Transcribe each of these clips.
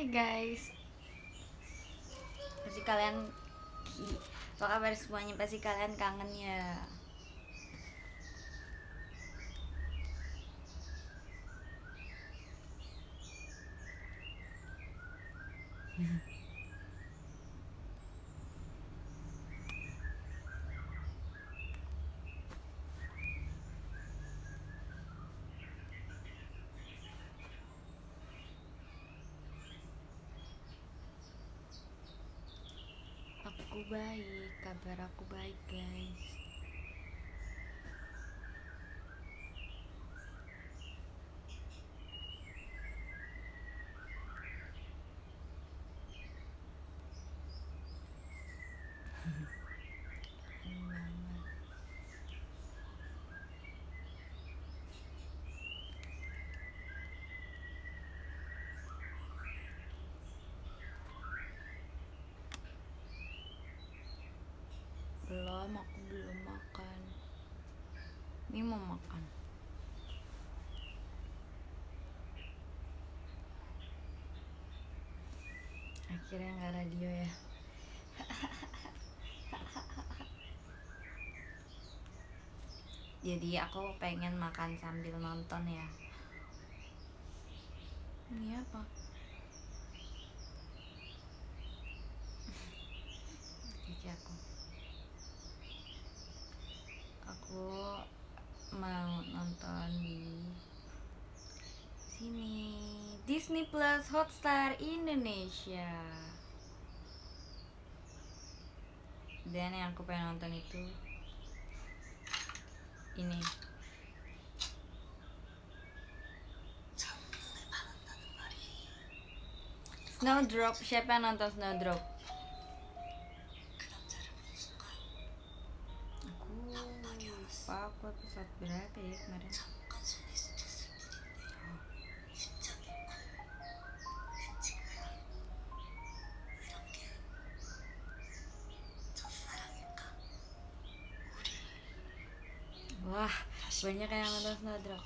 Hai guys, pasti kalian apa kabar semuanya? Pasti kalian kangen ya. Aku baik, kabar aku baik guys. Belum, aku belum makan. Ini mau makan. Akhirnya nggak radio ya. Jadi aku pengen makan sambil nonton ya. Ini apa? Jadi aku mau nonton di sini, Disney Plus Hotstar Indonesia. Dan yang aku pengen nonton itu ini. Snowdrop, siapa yang nonton Snowdrop? Aku episode berapa ya kemarin? Wah, banyak yang nonton Snowdrop.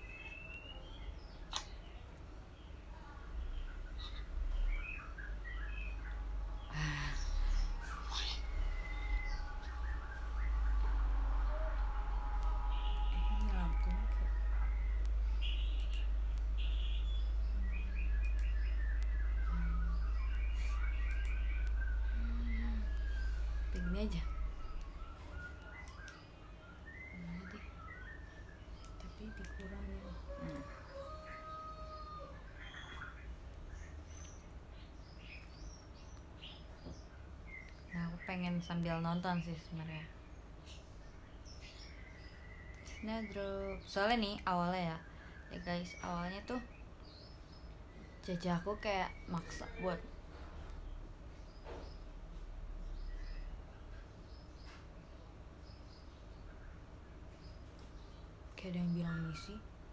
Begini aja. Ini deh. Tapi dikurangin. Nah, aku pengen sambil nonton sih sebenarnya. Snowdrop. Soalnya nih awalnya ya guys, awalnya tuh jajah aku kayak maksa buat kayak ada yang bilang misi.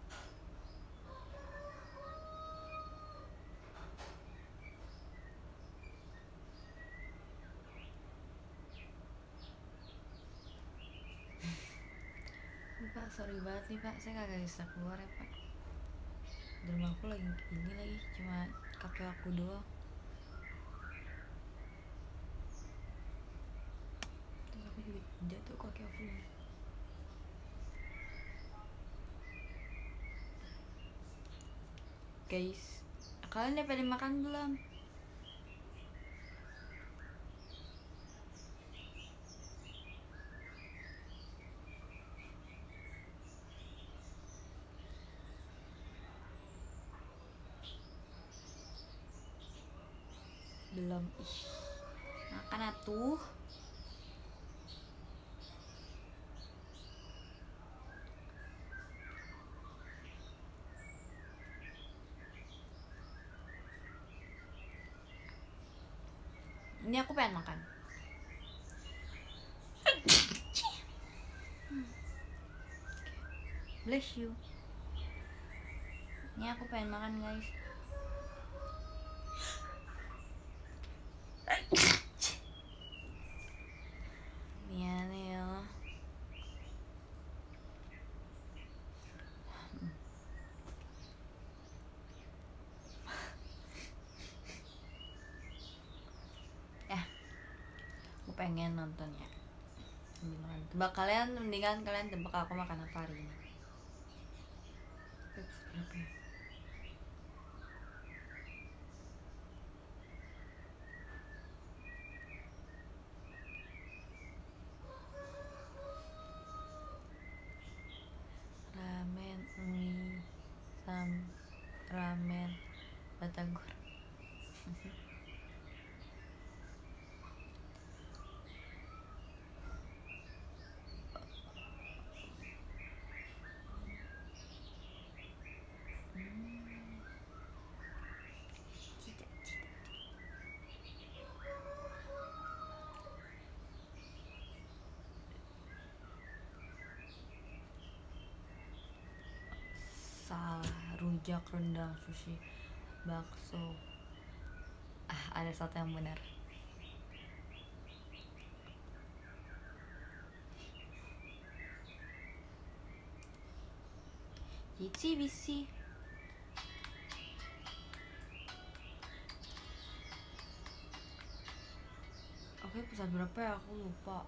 Pak, sorry banget nih Pak, saya kagak bisa keluar ya Pak. Di rumah aku lagi ini lagi, cuma kakek aku doang. Terus aku juga jatuh kakek aku. Guys, kalian udah pada makan belum? Belum. Ih, makan atuh. Ini aku pengen makan. Bless you. Ini aku pengen makan guys. Miane ya. pengen nontonnya. Tebak kalian, mendingan kalian tebak aku makan apa hari ini. Berapa ya? Ramen, mie, ramen, batagor. Salah, rujak, rendang, sushi, bakso. Ada satu yang benar. Ichi bisi. Oke, pesan berapa ya? Aku lupa.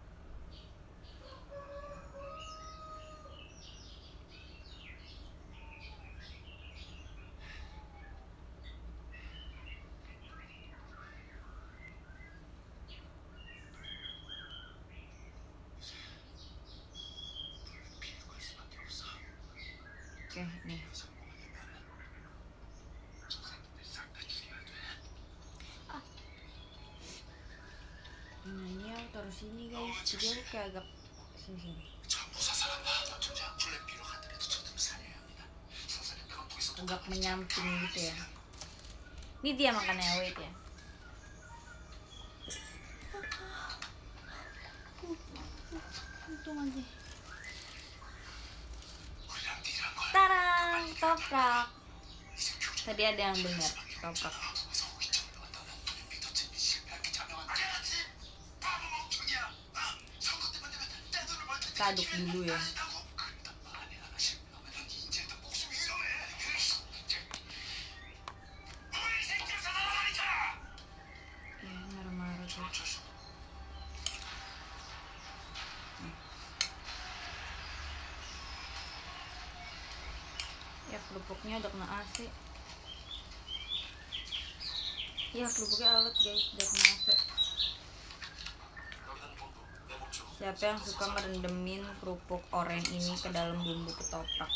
Oke, nih. Ini aku taruh sini guys, jadi aku kayak agak sini. Agak menyamping gitu ya. Ini dia makannya, wait ya. Untung aja. Tarang, toprak. Tadi ada yang benar, toprak. Kita aduk dulu ya. Marah-marah tuh. Ya kerupuknya udah kena AC. Ya kerupuknya alat guys, udah kena AC. Siapa yang suka merendemin kerupuk oren ini ke dalam bumbu ketoprak?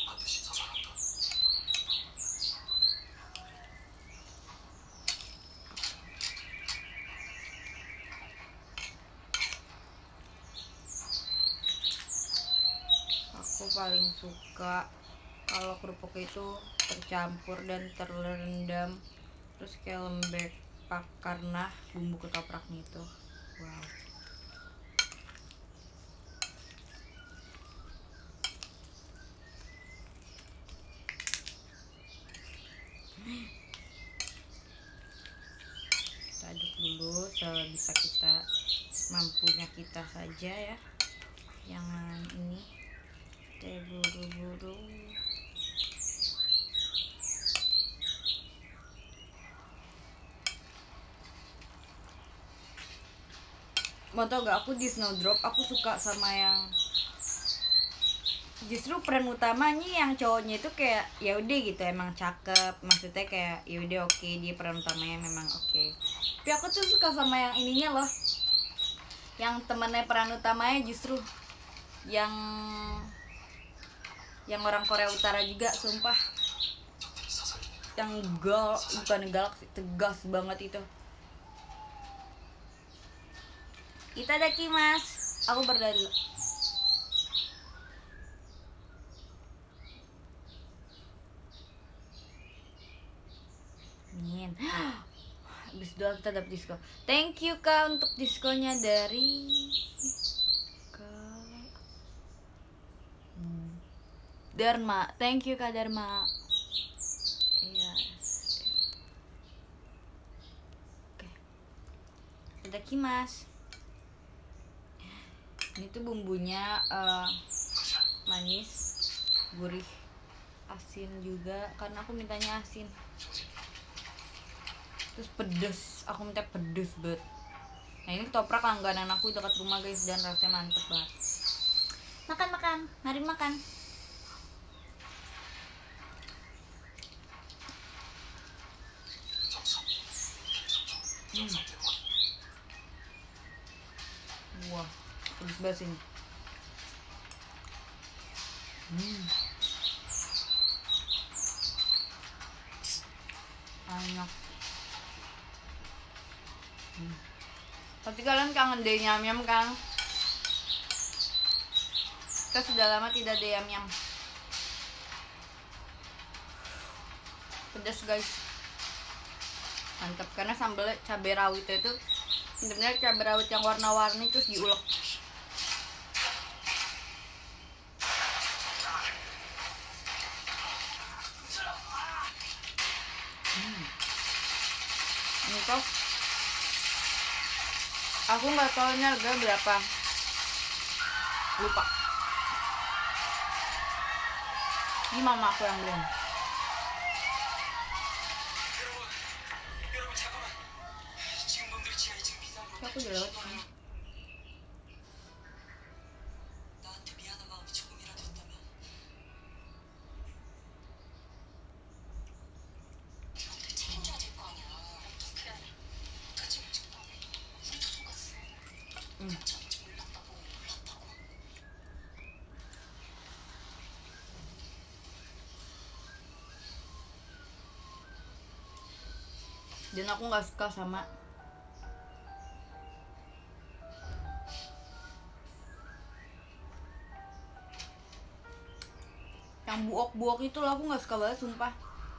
Aku paling suka kalau kerupuk itu tercampur dan terendam terus kayak lembek karena bumbu ketopraknya itu. Wow. Kita aduk dulu sebisa kita, mampunya kita saja ya. Jangan ini buru-buru. Mau tau gak, aku di Snowdrop aku suka sama yang justru peran utamanya yang cowoknya itu kayak ya udah gitu, emang cakep, maksudnya kayak ya udah oke, dia peran utamanya memang oke. Tapi aku tuh suka sama yang ininya loh, yang temennya peran utamanya justru yang orang Korea Utara juga, sumpah, yang bukan galak sih, tegas banget itu. Itadakimasu. Aku berdali. Amin. Habis doang kita dapet diskon. Thank you Kak untuk diskonnya dari Kak Dharma. Thank you Kak Dharma. Yes. Oke. Itadakimasu. Ini tuh bumbunya manis, gurih, asin juga karena aku mintanya asin. Terus pedes, aku minta pedes banget. Nah ini ketoprak langganan aku dekat rumah guys, dan rasanya mantep banget. Makan, mari makan. Wah, pedes banget ini. Enak. Pasti kalian kangen deh nyam-nyam kan? Kita sudah lama tidak ada nyam-nyam. Pedas guys, mantap karena sambalnya cabai rawit itu sebenarnya cabai rawit yang warna-warni terus diulek. Ini tuh aku nggak tahu ini harga berapa, lupa. Ini mama aku yang beli. Aku udah lewat sini. Dan aku nggak suka sama yang buok-buok itu loh, aku nggak suka banget sumpah.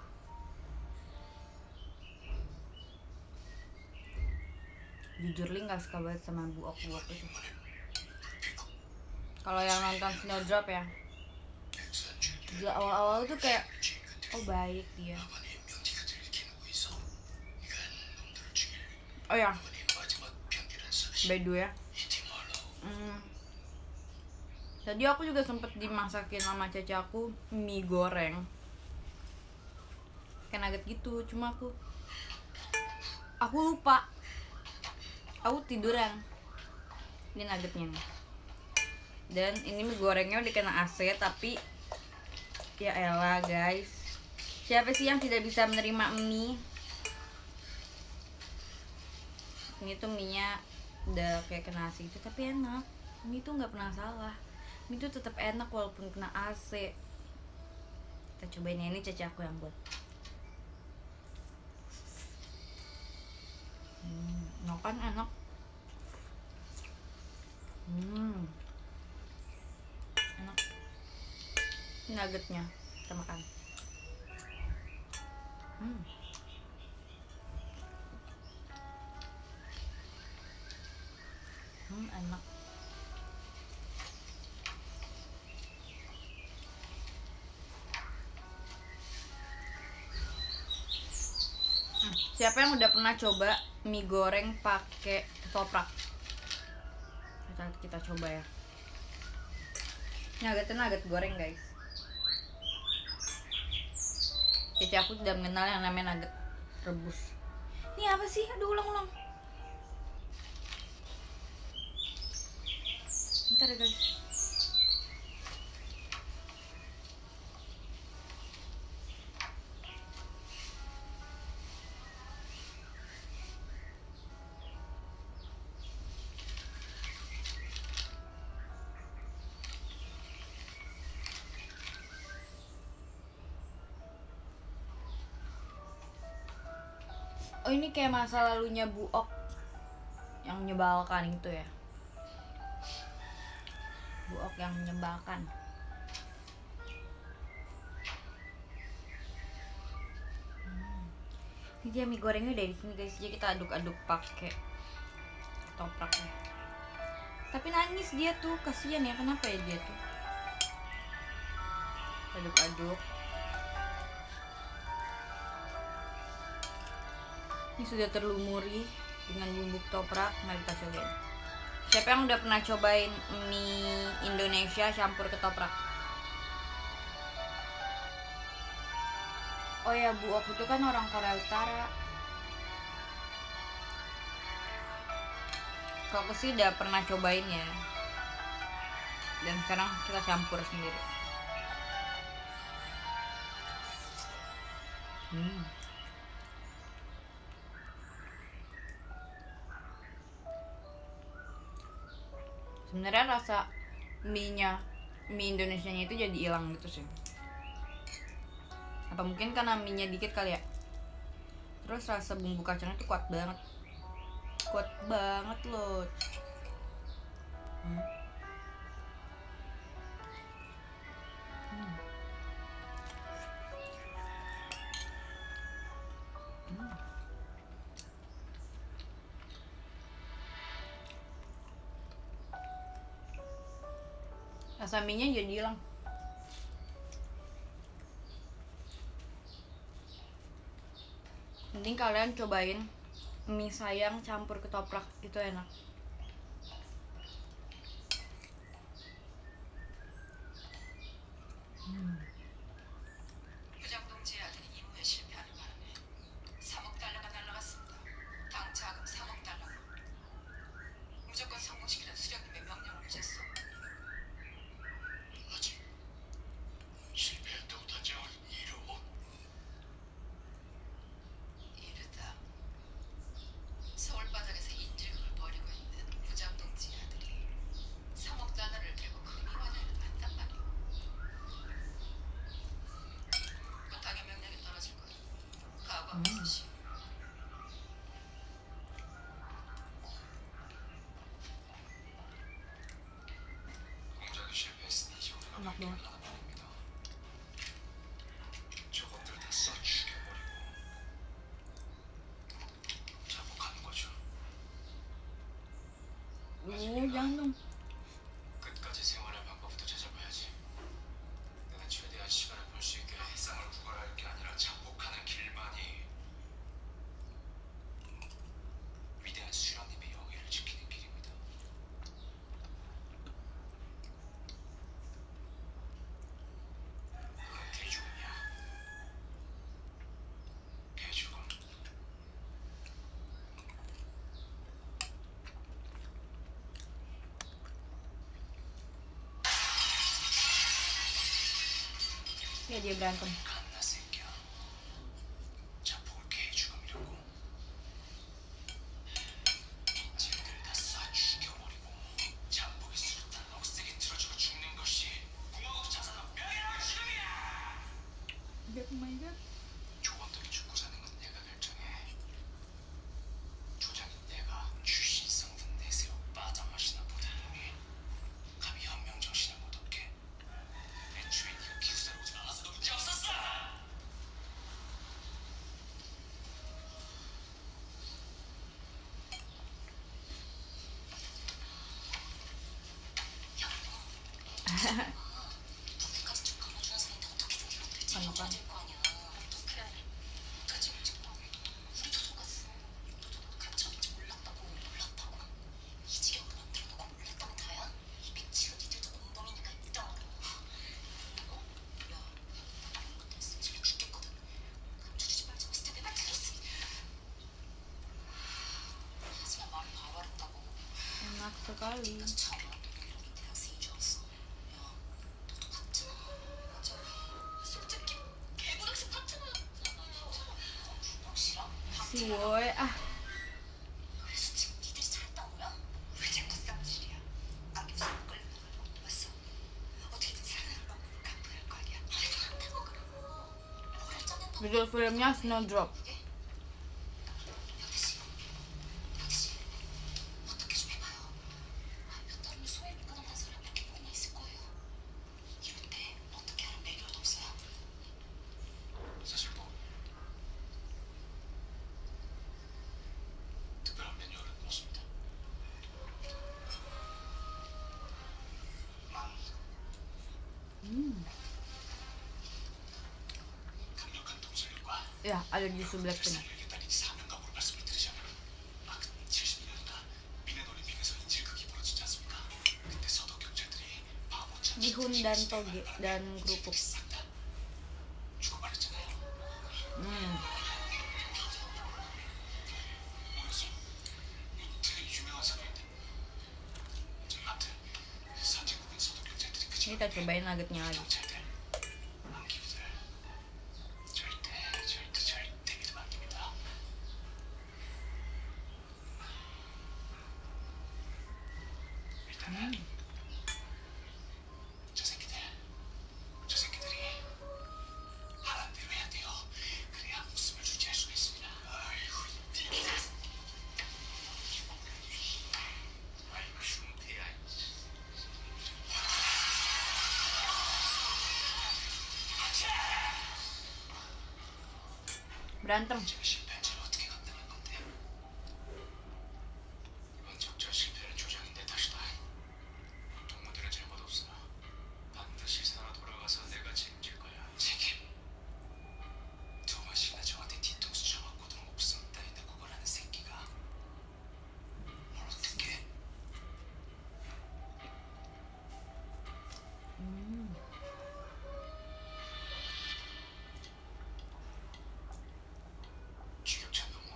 Jujur Li nggak suka banget sama buok-buok itu. Kalau yang nonton Snowdrop ya, di awal-awal tuh kayak oh baik dia. Oh ya, by the way ya, tadi aku juga sempet dimasakin sama caca aku mie goreng kayak nugget gitu, cuma aku lupa, aku tiduran. Ini nuggetnya nih, dan ini mie gorengnya udah kena AC, tapi ya elah guys, siapa sih yang tidak bisa menerima mie? Ini tuh mie nya udah kayak kena AC gitu, tapi enak. Mie tuh nggak pernah salah, mie tuh tetap enak walaupun kena AC. Kita cobain ya, ini caca aku yang buat. Makan enak. Enak. Ini nuggetnya kita makan. Enak. Siapa yang udah pernah coba mie goreng pakai ketoprak? Kita coba ya. Nuggetnya nugget goreng guys. Cici aku tidak mengenal yang namanya nugget rebus. Ini apa sih? Aduh, ulang. Bentar ya guys. Oh ini kayak masa lalunya Buok yang menyebalkan itu ya. Buok yang menyebalkan. Ini dia mie gorengnya udah di sini guys. Jadi kita aduk-aduk pakai ketopraknya. Tapi nangis dia tuh, kasihan ya, kenapa ya dia tuh? Aduk-aduk. Ini sudah terlumuri dengan bumbu ketoprak. Mari kita cobain. Siapa yang udah pernah cobain mie Indonesia campur ketoprak? Oh ya, Buok itu kan orang Korea Utara. Kalau aku sih udah pernah cobain ya, dan sekarang kita campur sendiri. Sebenarnya rasa mie Indonesianya itu jadi hilang gitu sih. Apa mungkin karena mie-nya dikit kali ya. Terus rasa bumbu kacangnya tuh kuat banget loh. Rasa mie-nya jadi hilang. Mending kalian cobain mie sayang campur ketoprak, itu enak. 부장동지의 아들이 임무에 실패하는 바람에 3억 달러가 날라갔습니다. 당 자금 3억 달러. 무조건 성공시키는 수령님의 명령을 무졌어. 아직 실패했다고 단정한 이유로? 이르다. 서울 바닥에서 인질극을 벌이고 있는 부장동지의 아들이 3억 달러를 들고 금이원회를 간단 말이오. 당의 명령이 떨어질 거야. 각오하고 있으시. 공작이 실패했으니 이제 우리가 enak banget. 하는 편입니다. 저것들 다 써 죽여버리고 자복하는 거죠. Jangan dong. 끝까지 생활할 방법부터 찾아봐야지. 내가 최대한 시간을 벌 수 있게 해상을 구걸할 게 아니라 자복하는 길만이 위대한 수령님의 영예를 지키는 길입니다. 그건 개죽음이야. 개죽음. Ya dia berantem. 갓나 새끼야. 자폭을 개죽음이라고. 쟤들 다 쏴 죽여버리고 자폭이 수류탄 억세게 틀어주고 죽는 것이 공화국 자산은 명예로운 지금이야. Oh my god. 조원들이 죽고 사는 건 내가 결정해. 조장인 내가 출신 성분 내세워 빠져마시나 보다 놈이 감히 혁명 정신을 못 얻게. 애초에 네가 기숙사로 오지 않아서도 문제 없었어. 부부까지 쭉 걸어주는 사이인데 어떻게든 이런 대책이 Ano pa? 될 거 아니야. 어떡해. 대책을 찍고 우리도 속았어. 너도 간첩인지 몰랐다고. 이 지경도 만들어 놓고 몰랐다고 다야? 이 백지로 니들도 공범이니까 인정하라. 어? 야, 이런 것도 했으면 지금 죽겠거든. 감춰주지 말자고 했을 때 내 말 들었으니. 하지만 말을 바로 하랬다고. Enak sekali. 그래서 처음에 너는 대학생인 줄 알았어. 야, 너도 봤잖아. 맞아. 솔직히 개고등생 같잖아. 구멍 Si Woy, 그래서 지금 니들이 잘했다는 거야? 왜 자꾸 쌍질이야? 악에서 끌려 나가려고 왔어. 어떻게든 살아남을 방법을 갚아야 할 거 아니야. 말도 안 되고 그러고 뭘 짜낸다고. judul filmnya Snowdrop. 박대씨, 어떻게 좀 해봐요. 몇 달이면 소액 끊어낸 사람 몇 개나 있을 거예요. 이럴 때 어떻게 하는 매뉴얼도 없어요? 사실 뭐 특별한 매뉴얼은 없습니다. 강력한 동설력과 Ya, ada jus Blackpink. 살려겠다는 사명감으로 말씀을 드리자면 70년인가 미넨 올림픽에서 인질극이 벌어지지 않습니까? 그때 서독 경찰들이 바보처럼 Bihun dan Toge dan kerupuk. 싹다 죽어버렸잖아요. 뭐였어? 되게 유명한 사람인데 kita cobain nuggetnya lagi. 경찰들, 남기부들 절대 믿으면 안 됩니다. 일단은 저 새끼들이 하라는 대로 해야 돼요. 그래야 목숨을 유지할 수가 있습니다. 아이고, 아이고, 흉태야. Berantem. 제가 실패한 채를 어떻게 감당할 건데? 이번 적절 실패는 조작인데 탓이다. 동무들은 잘못 없어. 반드시 살아 돌아가서 내가 책임질 거야. 책임? 두 번씩이나 저한테 뒤통수 쳐맞고도 목숨 따윈다 구걸하는 새끼가 뭘 어떻게? 추격찬 동무.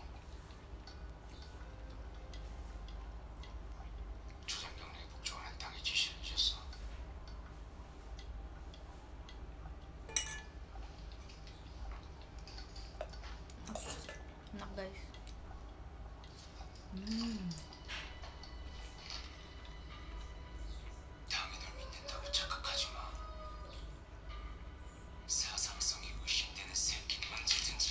조장병력이 복종하는 땅의 지시를 잊었어. Enak guys. 당이 널 믿는다고 착각하지 마. 사상성이 의심되는 새끼는 언제든지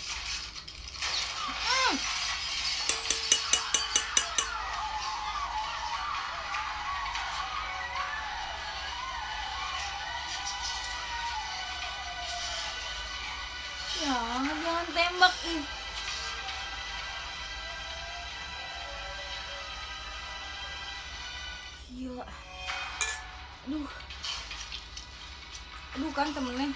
Ya, jangan tembak ih. Gila. Aduh. Aduh kan temennya.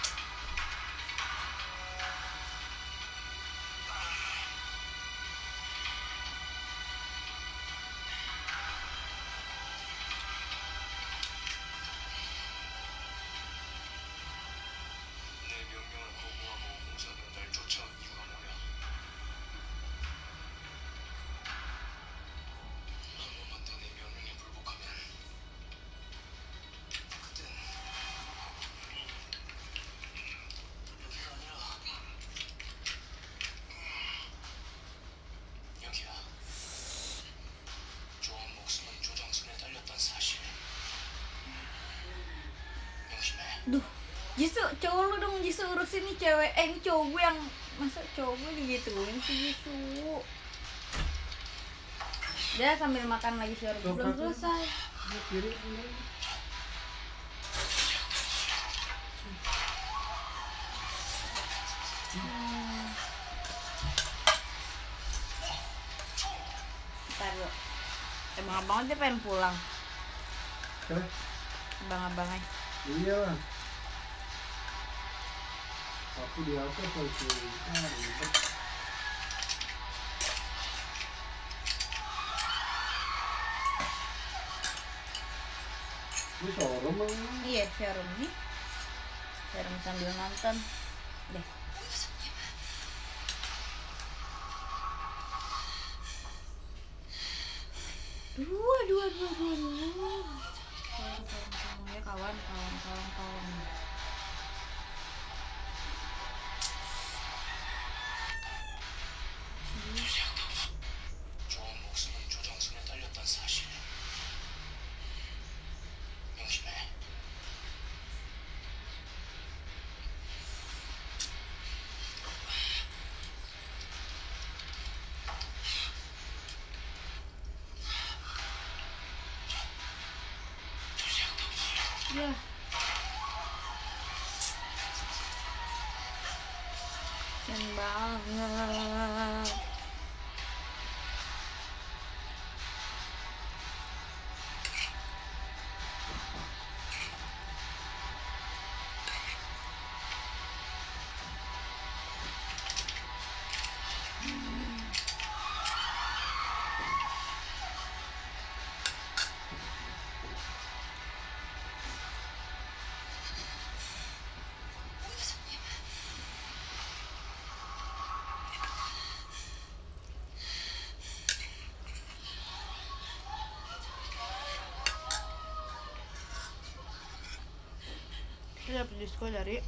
내 명령을 거부하고 공사는 날 쫓아온 이유가 뭐야? 한 번만 더 내 명령에 불복하면 그땐 여기가 아니라 여기야. 조원 목숨은 조장 손에 달렸던 사실 명심해. Duh. Jisoo, cowok lu dong Jisoo urusin nih cewek. Ini cowok gue yang masa cowok gue digituin sih Jisoo. Dia sambil makan lagi sirup belum selesai. Ntar dulu. Abang-abang aja pengen pulang. Abang-abangnya. Iya lah. Aku di atas kalau ribet. Ini showroom bang. Iya, showroom nih. Showroom sambil nonton. Deh. Dua. Kawan semuanya kawan. 조원 목숨은 조장 손에 달렸던 사실 명심해. Ya. Keren banget. diskon dari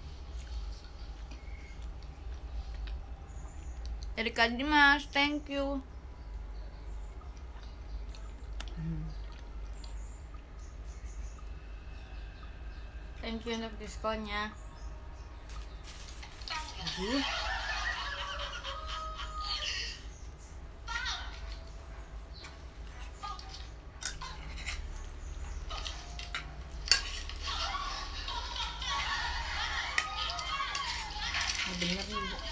Kak Dimas, thank you. Thank you untuk diskonnya. Aduh. Bener nih, Bu.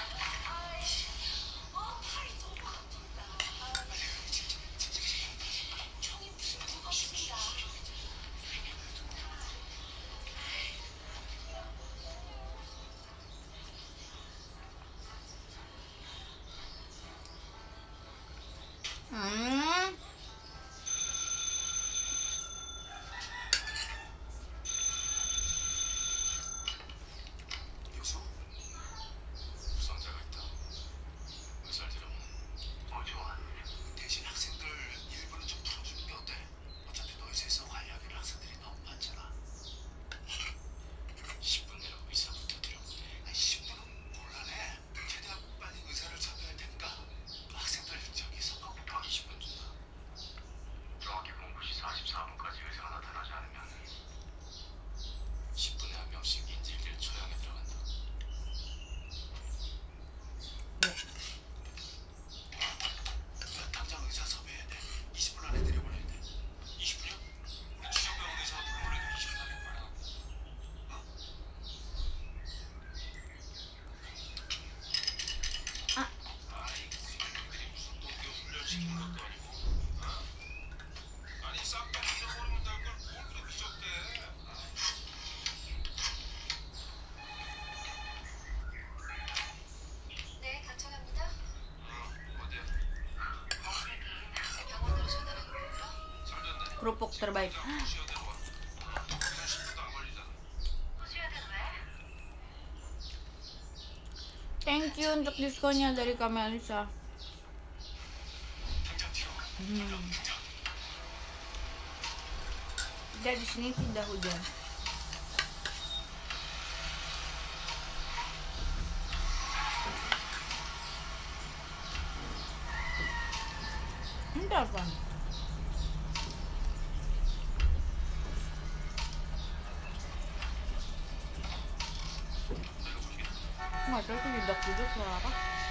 여기서 부상자가 있다. 의사를 데려오는. 좋아. 대신 학생들 일부는 좀 풀어주는 게 어때? 어차피 너희 셋에서 관리하기는 학생들이 너무 많잖아. 10분 내로 의사부터 데려오네. 10분은 곤란해. 최대한 빨리 의사를 찾아야 되니까 학생들 저기 선거부터 20분 준다. 정확히 공부시 44분까지 의사가 나타나지 않으면 10분에 한 명씩 인질들 처형에 들어간다. 당장 의사 섭외해야 돼. 20분 안에 데려보내야 돼. 20분이요? 우리 주정병원 의사 불러내도 20분 안에 보내. 아이, 선생님들이 무슨 동교 훈련시키는 것도 아니고. 아니, 싹 다 잊어버리면 될 걸 뭘 그래 비적대. 네, 간청합니다. 어디야? 병원으로 전화를 걸까? 잘 됐네. Kerupuk terbaik. 시어대로 와. 그냥 10분도 안 걸리잖아. 수혈은 왜? Thank you untuk diskonnya dari Kak Melisa. 당장 튀어. 당장. Tidak, di sini tidak hujan. Ini telepon. Nggak tahu itu jedak-jeduk suara apa.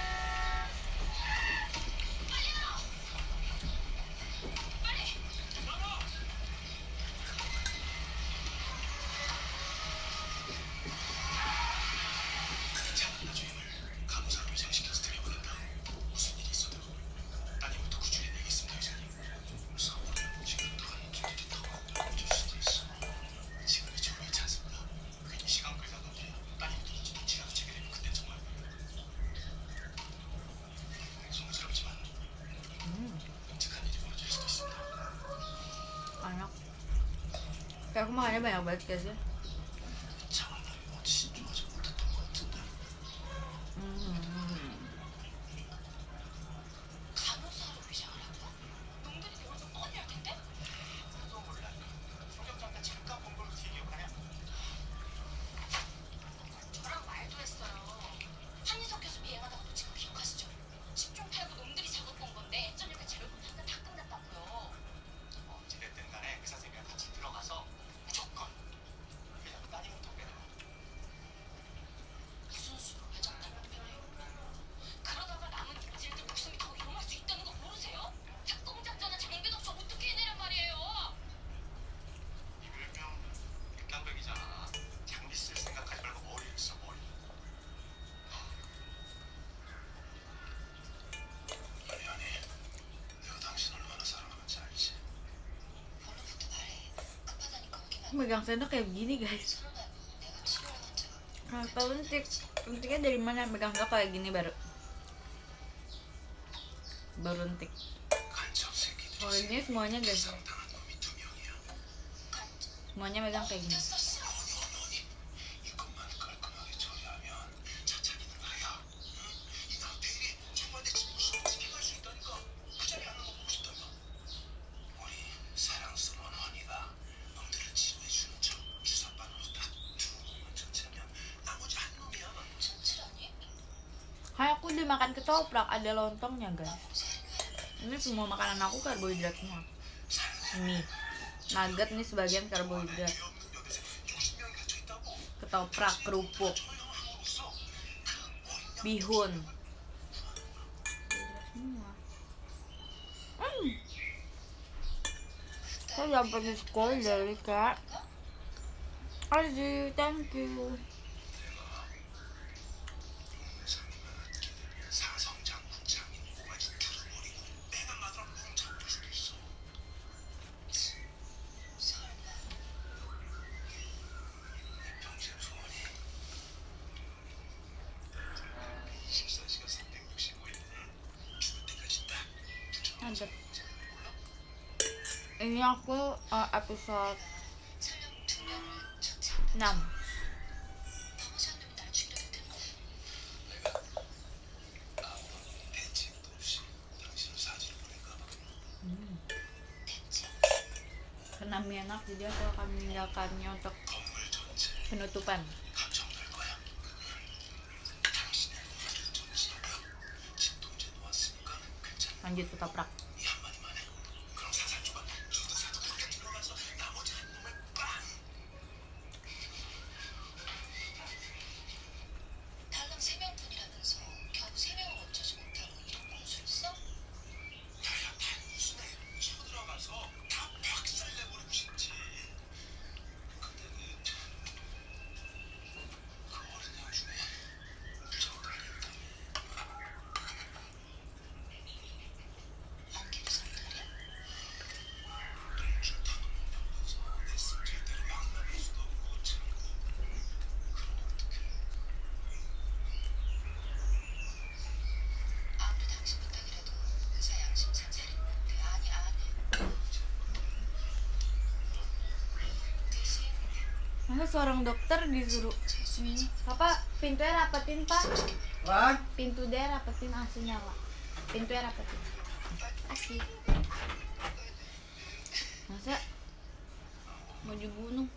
나중에 간호사로 이장시켜서 데려보낸다. 무슨 일이 있어도 따님부터 구출해 내겠습니다, 의사님. 서울은 지금부터 가는 길들이 더 어쩔 수도 있어. 지금이 좋지 않습니다. 괜히 시간 끌다 놓으면 따님부터 눈치라도 채게 되면 그때 정말 송스럽지만 끔찍한 일이 벌어질 수도 있습니다. Enak. Kayak aku makannya banyak banget guys ya. 장안날이 어찌 신중하지 못했던 것 같은데. 간호사로 위장을 한다? 놈들이 내가 좀 뻔히 할 텐데? 나도 몰라. 소경장관 잠깐 본 걸로 되게 기억하냐? 저랑 말도 했어요. 한희석 교수 비행하다가 놓친 거 기억하시죠? 10종 팔고 놈들이 작업본 건데 저녁에 재료 부탁은 다 끝났다고요. 어찌됐든 간에 의사 선생님이랑 같이 들어가서 무조건 그냥 따님부터 빼내라. 무슨 수로 회장단을 빼내요? 그러다가 남은 인질들 목숨이 더 위험할 수 있다는 거 모르세요? 특공작전은 장비도 없어 어떻게 해내란 말이에요? 이거 일명 백당백이잖아. 장비 쓸 생각하지 말고 머리를 써, 머리. 아니, 내가 당신 얼마나 사랑하는지 알지? 결론부터 말해. 급하다니까 오긴 하 Megang sendok kayak begini guys. 설마 내가 치료한 환자가 Kenapa lentik? Lentiknya dari mana? Megang sendok kayak gini baru. Baru lentik. 간첩 새끼들이 Kalau ini semuanya guys. 상당한 놈이 2명이야. Semuanya megang kayak gini. 어머니, 이것만 깔끔하게 처리하면 차차기는 나야. 이 남편이 정말 내 친구 소개팅 할수 있다니까. 그 자리에 하는 거 보고 싶다며. 우리 사랑스러운 허니가 놈들을 치료해주는 척 주사바늘로 딱 두고 dimakan ketoprak, ada lontongnya guys. Ini semua makanan aku karbohidrat semua. Mie, nugget nih sebagian karbohidrat. Ketoprak, kerupuk, bihun. Semua. Saya dapat diskon dari Kak Aji, thank you. 사성장 국장인 오가지 뚫어버리고 내가 마누라 뭉쳐볼 수도 있어. 설마 평생 소원이 14시간 365일 죽을 때까지 딱 Mantap. Ini aku episode 설령 두 명을 처치한다. 6. 너무 사람들이 날 죽이려고 했던 거야. 내가 아무런 대책도 없이 당신을 사지를 보낼까 봐. 대체 Karena mie enak jadi aku akan meninggalkannya untuk 건물 전체 penutupan. 감정될 거야. 당신의 몸을 전체가 진통제 놓았으니까 괜찮아. Lanjut ketoprak. 이 한마디만 해. 그럼 사살주가 주도사도 그렇게 들어가서 나머지 한 놈을 빵! 달랑 3명뿐이라면서 겨우 3명을 어쩌지 못하고 이런 공수를 써? 야야 단순해. 쳐들어가서 다 박살내버리고 싶지. 근데 그 어린 양 중에 부자가 있다. 안기부 상달이야? 줄 타는 놈이면서 내 승질대로 막 나올 수도 없고 참. 그러니 어떡해. 아무리 당신 부탁이라도 의사 양심상 차리는데 아니 안 해. 대신 Masa seorang dokter disuruh ini, Papa pintunya rapetin Pak. What? Pintu dia rapetin AC nyala. Pintunya rapetin. Asik. Masa mau dibunuh?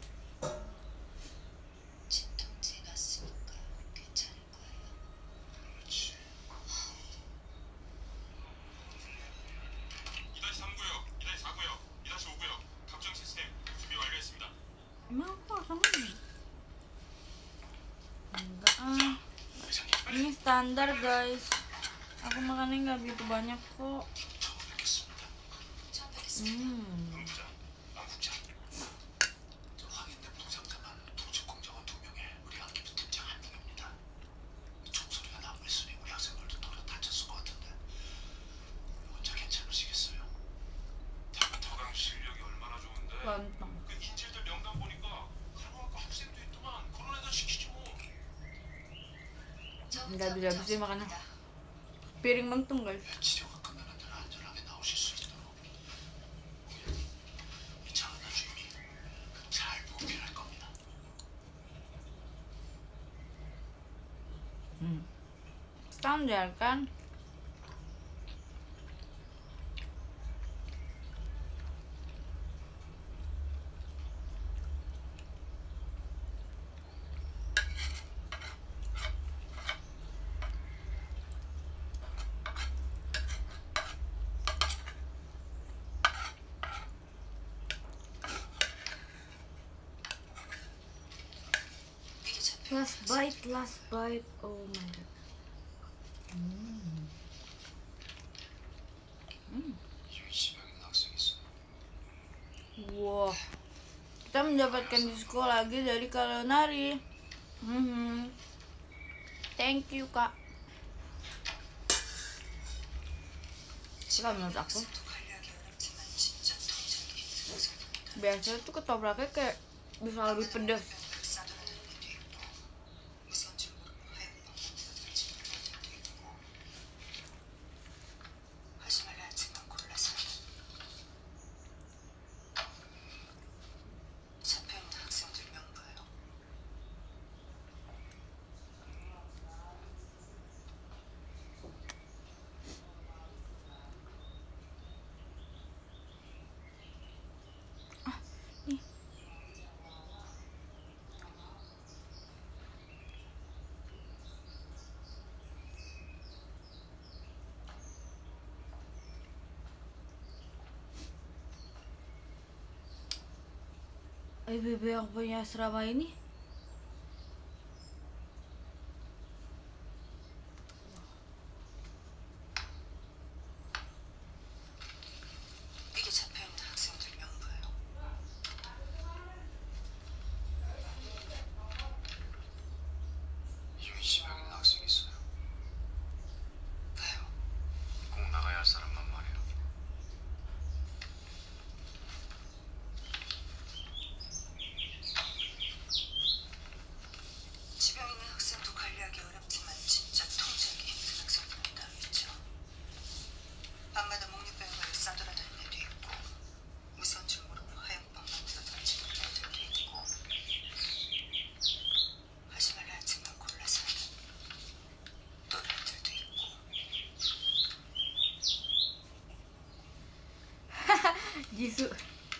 진통제가 쓰니까 괜찮을 거예요. 그렇지. 2-3구역, 2-4구역, 2-5구역 각종 시스템 준비 완료했습니다. Emang kok sama nih? Enggak ah. 회장님 Ini standar guys. Aku makannya nggak begitu banyak kok. 처음 뵙겠습니다. 처음 뵙겠습니다. 본부장, 안국장. 저 확인된 부상자만 도축 공작원 2명에 우리 안기부 팀장 1명입니다. 총소리가 나고 있으니 우리 학생들도 도려 다쳤을 것 같은데 혼자 괜찮으시겠어요? 닥터강 실력이 얼마나 좋은데 Lontong. 그 인질들 명단 보니까 간호학과 학생도 있더만 그런 애들 시키지 뭐. Nggak bisa habis makannya. Piring mentung guys. 치료가 끝나는 대로 안전하게 나오실 수 있도록 이 장은아 주임이 잘 보필할 겁니다. Standar kan? 이게 잡혀. Last bite. Oh my god. 유시병인 학생 있어. Wow. Kita mendapatkan diskon lagi dari Kalonari. Thank you kak. Kalau menurut aku 관리하기 어렵지만 진짜 통장이 biasanya tuh ketopraknya kayak bisa lebih pedas. 백사도라는 일이 있고 무서운 줄 모르고 하얀 거짓말을 하지만 골라서 잡혀있는 학생들 명부예요. ibu-ibu yang punya asrama ini 이게 잡혀있는 학생들 명부예요. 이미 지명 있는 학생이 있어요. 왜요? 꼭 나가야 할 사람만 말해요. 지병 있는 학생도 관리하기 어렵지만 진짜 통제하기 힘든 학생들이 따로 있죠. 밤마다 목리병을 싸돌아다니는 애도 있고 무서운줄 모르고 하얀빵 만들어 던지는 애들도 있고 하지 말라 했지만 골라서 하는 또래들도 있고 Jisoo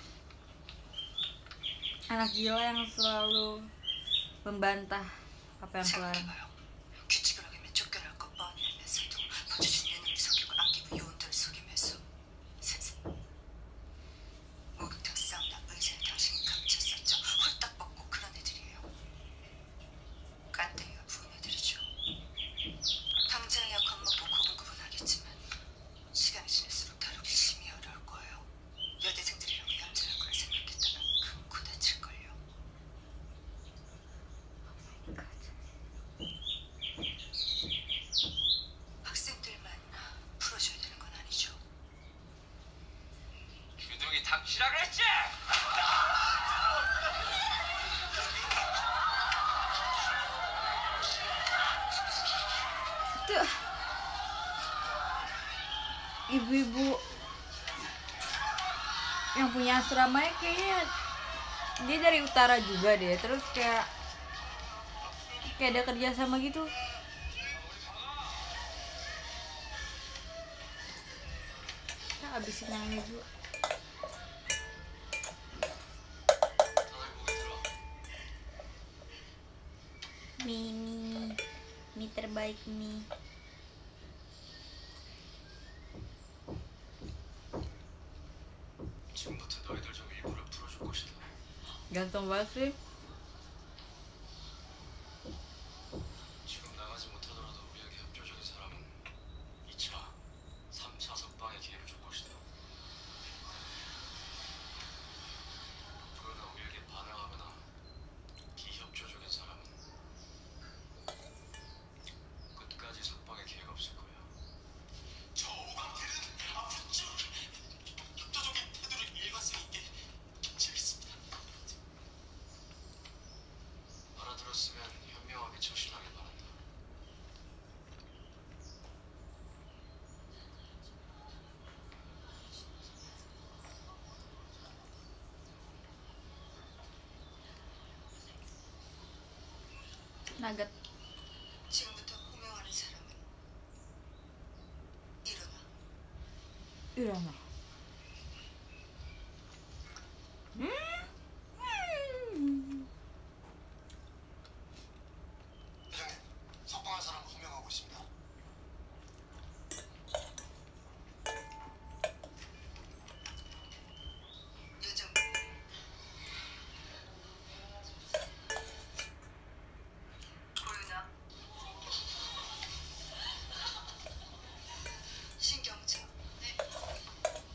anak gila yang selalu membantah apa yang keluar. 생각해봐요. 규칙을 어기면 쫓겨날 것 뻔히 알면서도 버텨준 내놈을 속이고 안기부 요원들을 속이면서 세상 목욕탕 사우나 의자에 당신이 감췄었죠. 홀딱 벗고 그런 애들이에요. 깐땡이가 부은 애들이죠. 당장이야 겁먹고 고분고분하겠지만 시간이 지날수록 다루기 심히 어려울 거예요. 여대생들이라고 얌전할 걸 생각했다가 금코 다칠걸요. 학생들만 풀어줘야 되는 건 아니죠. 규동이 닥치라 그랬지! Itu ibu-ibu yang punya asramanya kayaknya dia dari utara juga deh, terus kayak ada kerja sama gitu. Kita habisin yang ini dulu. Mie terbaik mie. 지금부터 너희들 좀 일부러 풀어줄 것이다. Ganteng banget sih. 지금 나가지 못하더라도 우리에게 협조적인 사람은 2차, 3차 석방의 기회를 줄 것이다. 그러나 우리에게 반항하거나 비협조적인 사람은 끝까지 석방의 기회가 없을 거야. 저 오광태는 앞으로 쭉 협조적인 태도를 일관 있게 견지하겠습니다. 알아들었으면 현명하게 처신하길 바란다. Nugget. 지금부터 호명하는 사람은 일어나. Irama. 회장님, 석방한 사람 호명하고 있습니다. 여정부 고윤아 신경차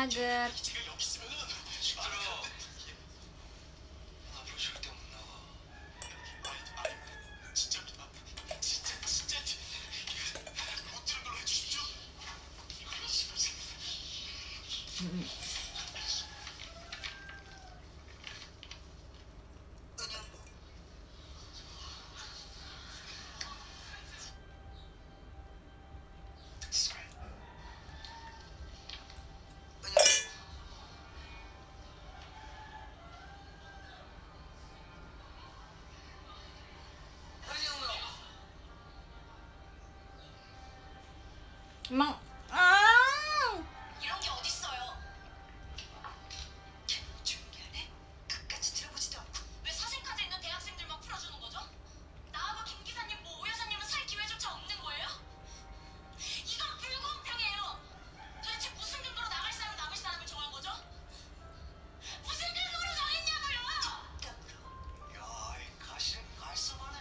nugget. 제가 여기 있으면은 시끄러워. 앞으로 절대 못 나와. 아니, 진짜 진짜 못 들은 걸로 해주십시오. Emang 이런 게 어딨어요? 조용히 하네? 끝까지 들어보지도 않고 왜 사생카드 있는 대학생들만 풀어주는 거죠? 나하고 김 기사님 뭐 오 여사님은 살 기회조차 없는 거예요? 이건 불공평해요. 도대체 무슨 근거로 나갈 사람 남을 사람을 정한 거죠? 무슨 근거로 정했냐고요? 야, 이 가시는 깔끔하네.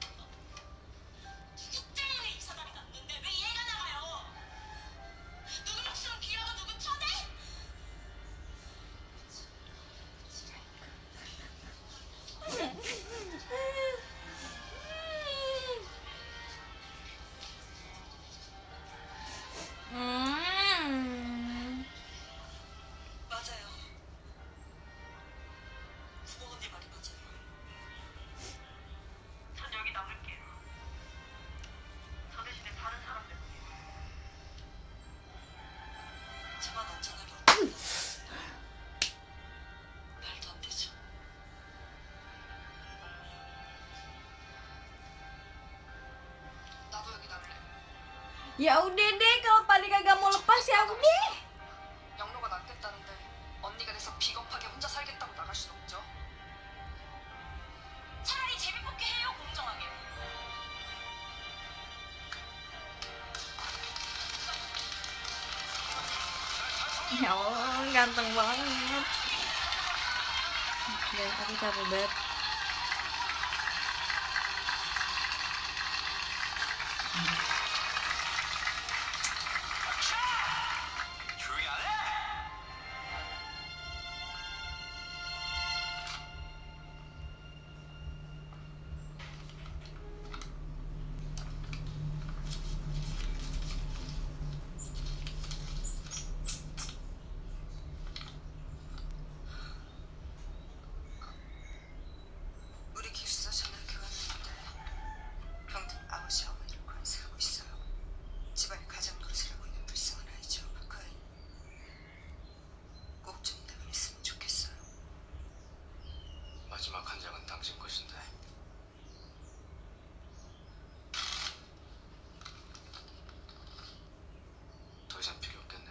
누구 때문에 이 사단이 났는데 왜 얘가 나가요? 누구 목숨 귀하고 누구 편해? 맞아요. 구멍 언니 말이 맞아요. 전 여기 남을게요. 저 대신에 다른 사람들. 저만 안전하게 어떻게 말도 안 되죠. 나도 여기 남을래. ya udah deh kalau Padi kagak mau lepas ya udah. 영로가 낫겠다는데 언니가 돼서 비겁하게 혼자 살겠다고 나갈 순 없죠. 차라리 재미있게 해요, 공정하게. Ya Allah, ganteng banget. Dan aku capek banget. 조용히 안 해? 우리 기숙사 전화기 왔는데 병든 아버지 어머니를 관세하고 있어요. 집안에 가장 노릇을 하고 있는 불쌍한 아이죠. 그 아이 꼭 좀 내보냈으면 좋겠어요. 마지막 한 장은 당신 것인데. 더 이상 필요 없겠네.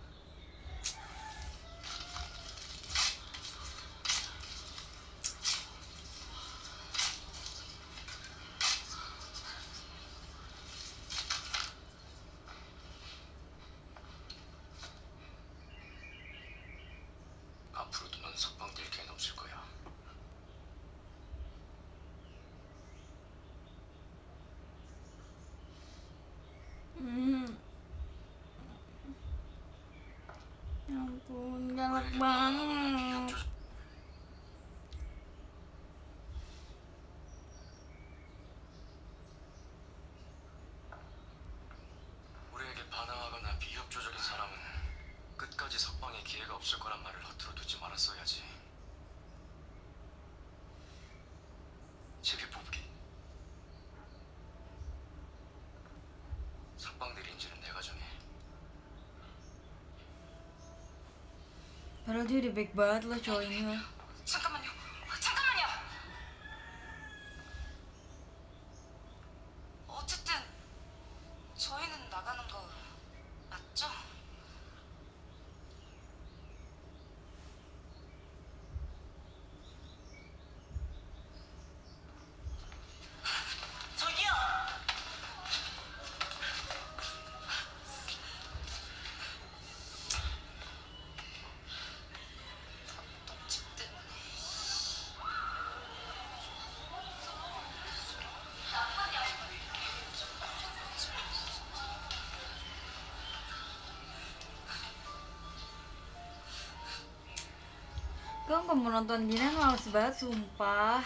앞으로도 넌 석방 될 기회는 없을 거야. Ya ampun, galak banget. 우리에게 반항하거나 비협조적인 사람은 끝까지 석방의 기회가 없을 거란 말을 허투루 두지 말았어야지. 제비 뽑기. 석방들인지는 내가 정해. Padahal dia udah baik banget loh cowok ini loh. 잠깐만요. 잠깐만요. 어쨌든 저희는 나가는 거 맞죠? 저기요. 어쨌든 Gue nggak mau nonton Jinan, males banget sumpah.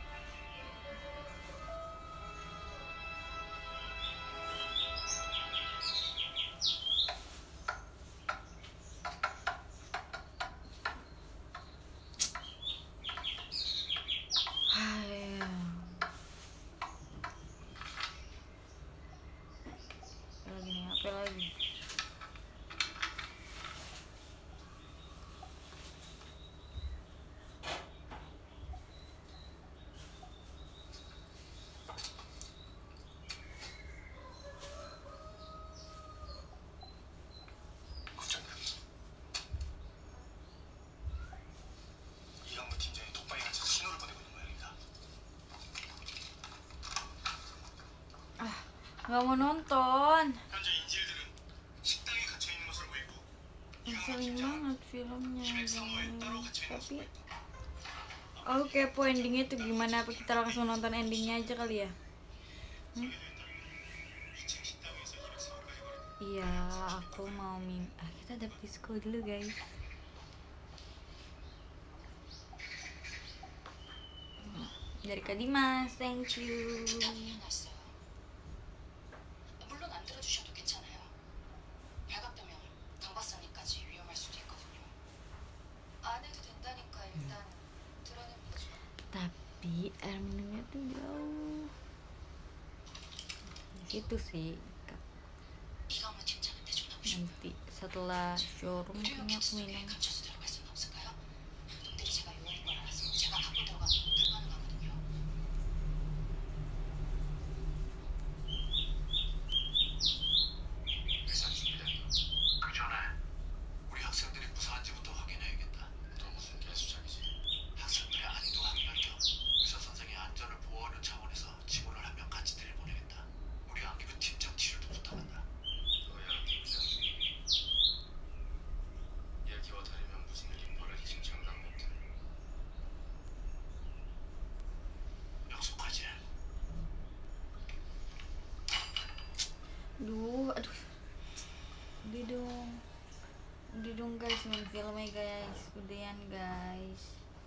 Hai. Apa lagi nih? Apa lagi? 국장님, 이강무 팀장이 독방이한테 신호를 보내고 있는 모양입니다. Nggak mau nonton. 현재 인질들은 식당에 갇혀 있는 것으로 보이고 Sering banget filmnya 기획사무에 따로 guys. 갇혀 있는 것으로 Tapi 보이고 aku kepo endingnya tuh gimana. Apa kita langsung nonton endingnya aja kali ya? 2층 식당에서 204호까지 거리는 Iya, aku mau kita ada disco dulu guys. Dari Kak Dimas, thank you. 당연했어요. 물론 안 들어주셔도 괜찮아요. 발각되면 강박사님까지 위험할 수도 있거든요. 안 해도 된다니까 일단 드러내는 거죠. Tapi air minumnya tuh jauh. Di situ sih. 이강무 팀장한테 전화 오시고 Nanti setelah showroom 의료 kayaknya aku 객수에 minum. 감춰서 들어갈 수는 없을까요? 놈들이 제가 요원인 걸 알아서 제가 갖고 들어가면 불가능하거든요. 의사 준비됐나? 그 전에 우리 학생들이 무사한지부터 확인해야겠다. 또 무슨 개수작이지? 학생들의 안위도 확인하죠. 의사 선생의 안전을 보호하는 차원에서 직원을 한 명 같이 들여보내겠다. 우리 안기부 팀장 치료도 부탁한다. 너야 팀장. 얘기와 다르면 무슨 일이 벌어질지 장담 못해. 약속하지? Aduh. Udah dong guys, main filmnya guys. Udahan guys.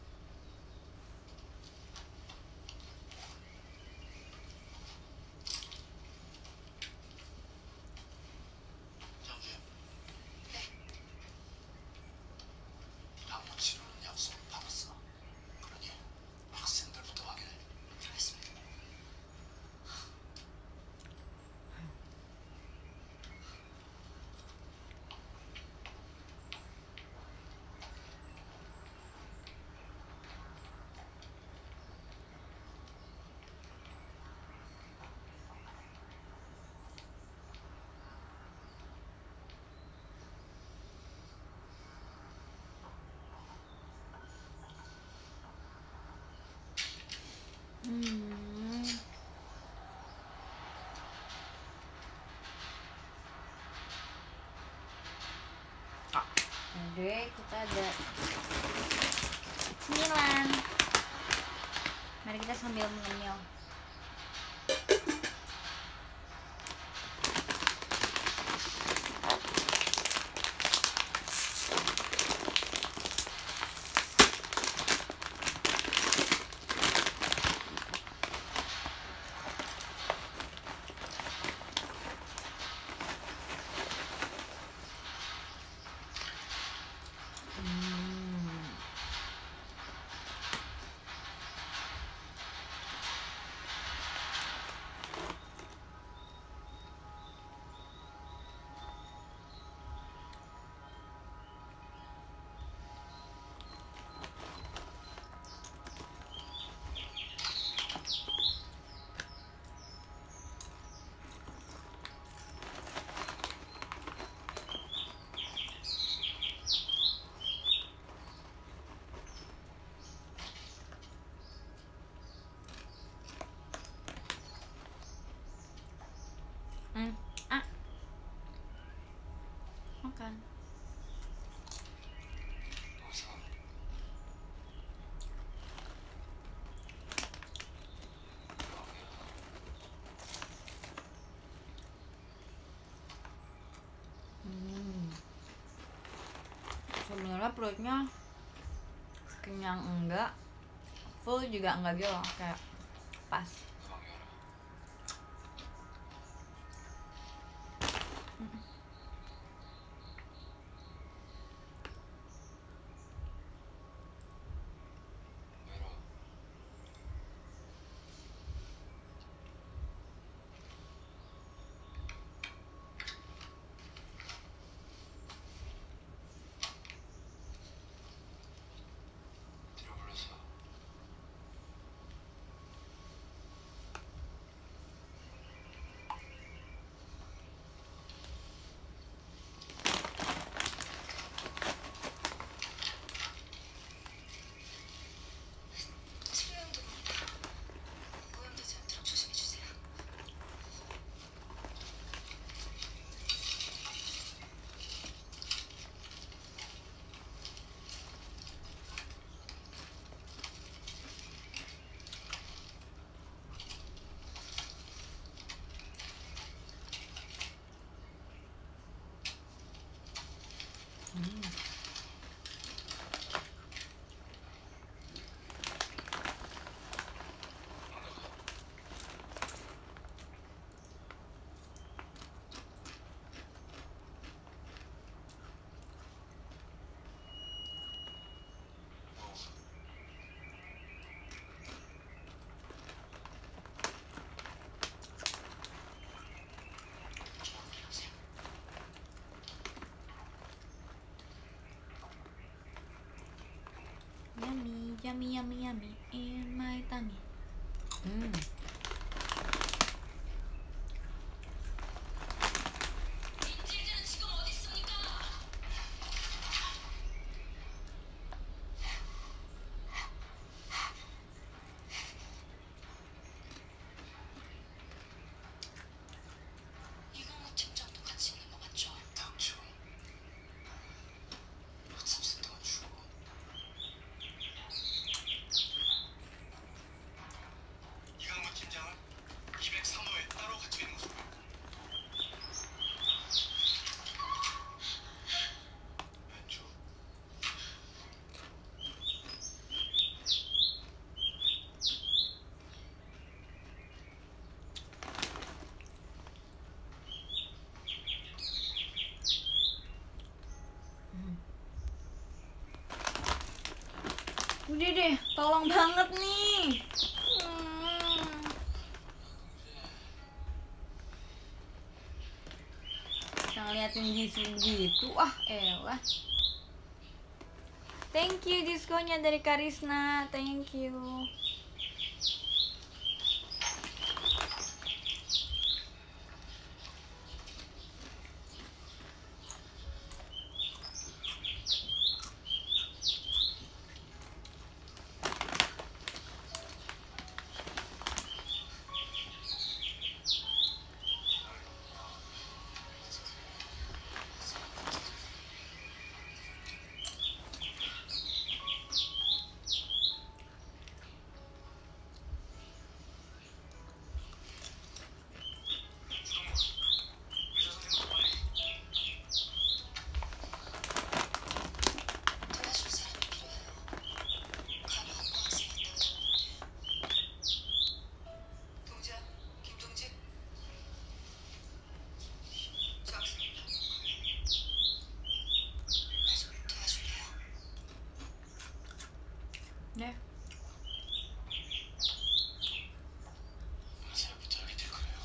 장기. 약물 치료는 약속을 받았어. 그러니 학생들부터 확인해. 알겠습니다. Deh, kita ada 9. Mari kita sambil mengemil. Makan. Sebenarnya perutnya kenyang enggak, full juga enggak gitu loh, kayak pas. 치료형도 그렇고 오염되지 않도록 조심해 주세요. Yummy, yummy, yummy, yummy in my tummy. 인질들은 지금 어디 있습니까? 이강욱 팀장도 같이 있는 거 맞죠? 닥쳐. 너 30분 동안 죽어. 이강문 팀장은 203호에 따로 갇혀 있는 모습. 왼쪽. Udah deh, tolong banget nih. Jangan liatin Jisoo gitu, elah. Thank you diskonya dari Karisna, thank you. 도와줄 사람이 필요해요. 간호 한방생이 있다고 들었는데. 동장, 김동직. 저학생입니다. 나 좀 도와줄래요? 네. 잘부터 하게 될 거예요.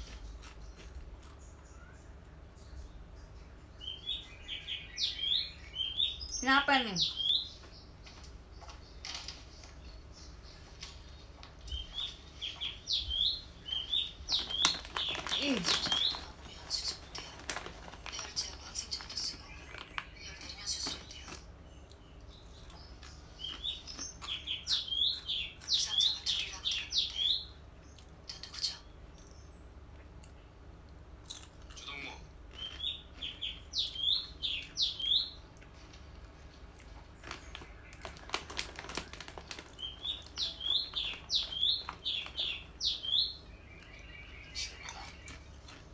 Kenapa nih? Ih, 아프면 수술 못해요. 폐혈제하고 항생제도 쓰고 열 내리면 수술해야 돼요. 부상자가 둘이라고 들었는데 다 누구죠? 주동무. 실망아.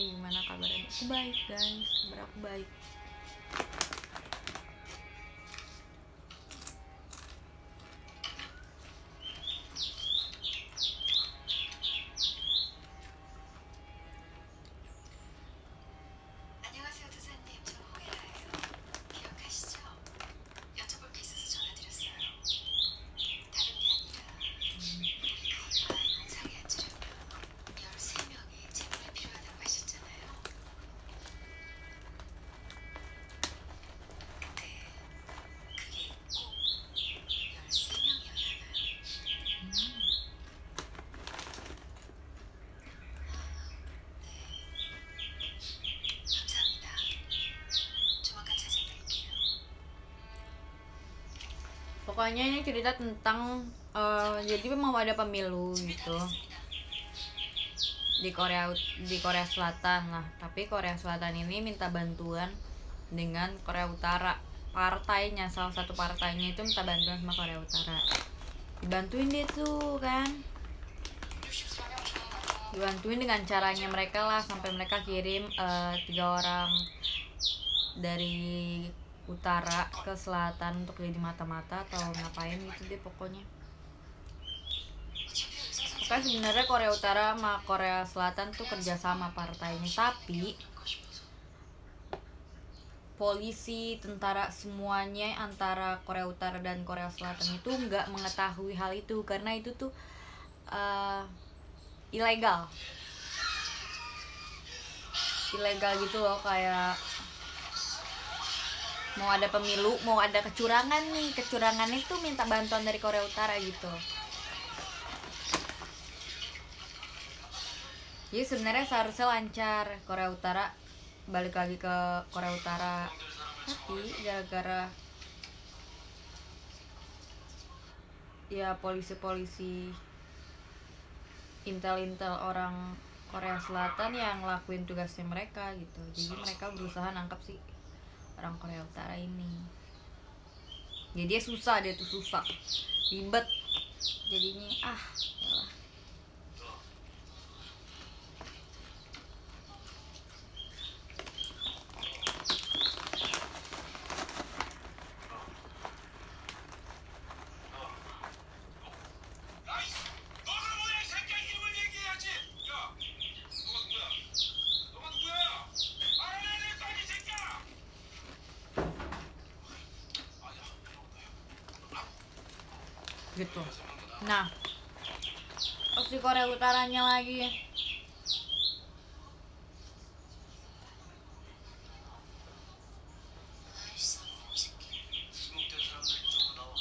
gimana kabarnya? Aku baik guys, kabar aku baik. 안녕하세요, 두사님. 저 홍혜라예요. 기억하시죠? 여쭤볼 게 있어서 전화드렸어요. 다른 게 아니라 우리 거리와 영상에 앉으려면 13명이 재물이 필요하다고 하셨잖아요. 근데 그게 꼭 13명이어야 하나요? 감사합니다. 조만간 찾아뵐게요. Pokoknya ini cerita tentang jadi memang ada pemilu gitu di Korea Selatan lah. Tapi Korea Selatan ini minta bantuan dengan Korea Utara. Partainya, salah satu partainya itu minta bantuan sama Korea Utara. Dibantuin dia tuh kan. Dibantuin dengan caranya mereka lah, sampai mereka kirim 3 orang dari utara ke selatan untuk jadi mata-mata atau ngapain gitu deh pokoknya. Pokoknya sebenarnya Korea Utara sama Korea Selatan tuh kerjasama partainya, tapi polisi, tentara, semuanya antara Korea Utara dan Korea Selatan itu nggak mengetahui hal itu karena itu tuh ilegal gitu loh. Kayak mau ada pemilu, mau ada kecurangan nih, kecurangan itu minta bantuan dari Korea Utara gitu. Jadi sebenarnya seharusnya lancar, Korea Utara balik lagi ke Korea Utara, tapi gara-gara ya polisi-polisi intel orang Korea Selatan yang ngelakuin tugasnya mereka gitu. Jadi mereka berusaha nangkap si orang Korea Utara ini. Jadi dia susah ribet jadinya. Yalah. 나이스! 너가 뭐야 이 새끼야! 이름을 얘기해야지! 야! 너가 누구야? 너가 누구야? 알아내니까 이 새끼야! 아니야, Gitu. Nah, terus di Korea Utaranya lagi 아이씨, 이 새끼. 지목된 사람들 이쪽으로 나와.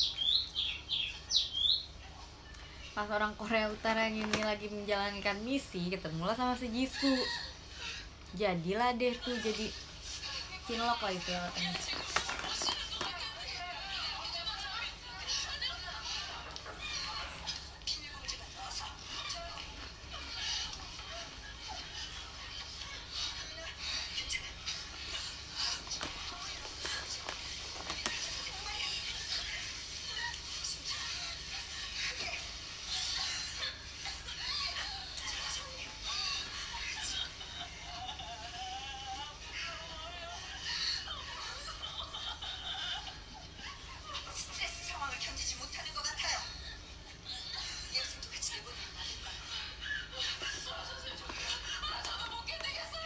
pas orang Korea Utara yang ini lagi menjalankan misi, ketemulah sama si Jisoo. Jadilah deh tuh jadi cinlok lah istilahnya. 스트레스 상황을 견디지 못하는 것 같아요. 예수도 같이 내보내면 안 될까요? 저도 못 견디겠어요.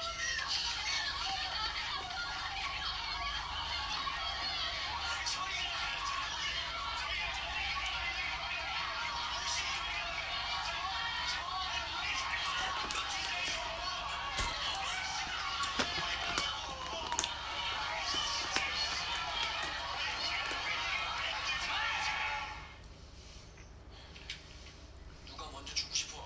누가 먼저 죽고 싶어?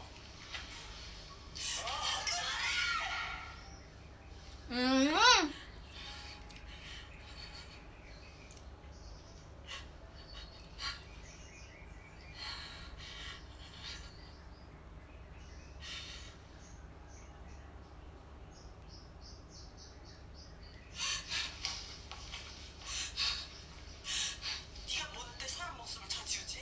네가 뭔데 사람 목숨을 다 지우지?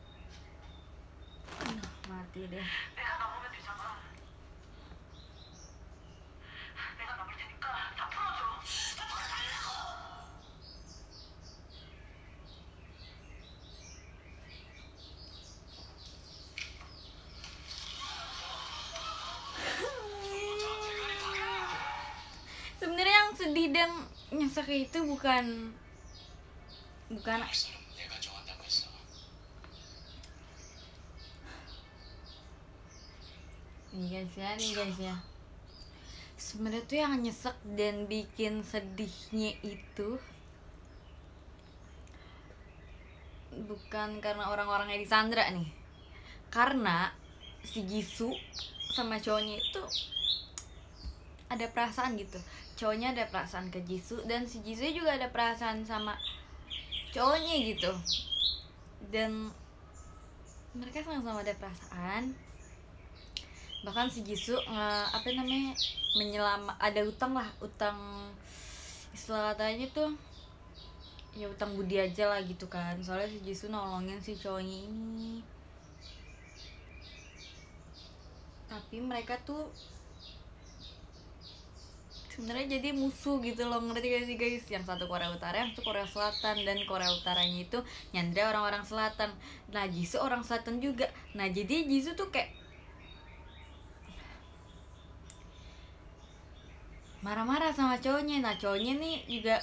Mati deh. 내가 나오면 되잖아. dan nyesek itu bukan 말씀은 내가 정한다고 했어. nih guys ya. Sebenarnya tuh yang nyesek dan bikin sedihnya itu bukan karena orang-orangnya di Sandra nih, karena si Jisoo sama cowoknya itu ada perasaan gitu. Cowoknya ada perasaan ke Jisoo dan si Jisoo juga ada perasaan sama cowoknya gitu, dan mereka sama-sama ada perasaan. Bahkan si Jisoo ada utang istilah katanya tuh ya utang budi aja lah gitu kan, soalnya si Jisoo nolongin si cowoknya ini. Tapi mereka tuh sebenarnya jadi musuh gitu loh, ngerti gak sih guys? Yang satu Korea Utara, yang satu Korea Selatan, dan Korea Utaranya itu nyandra orang-orang selatan. Nah Jisoo orang selatan juga. Nah jadi Jisoo tuh kayak marah-marah sama cowoknya. Nah cowoknya nih juga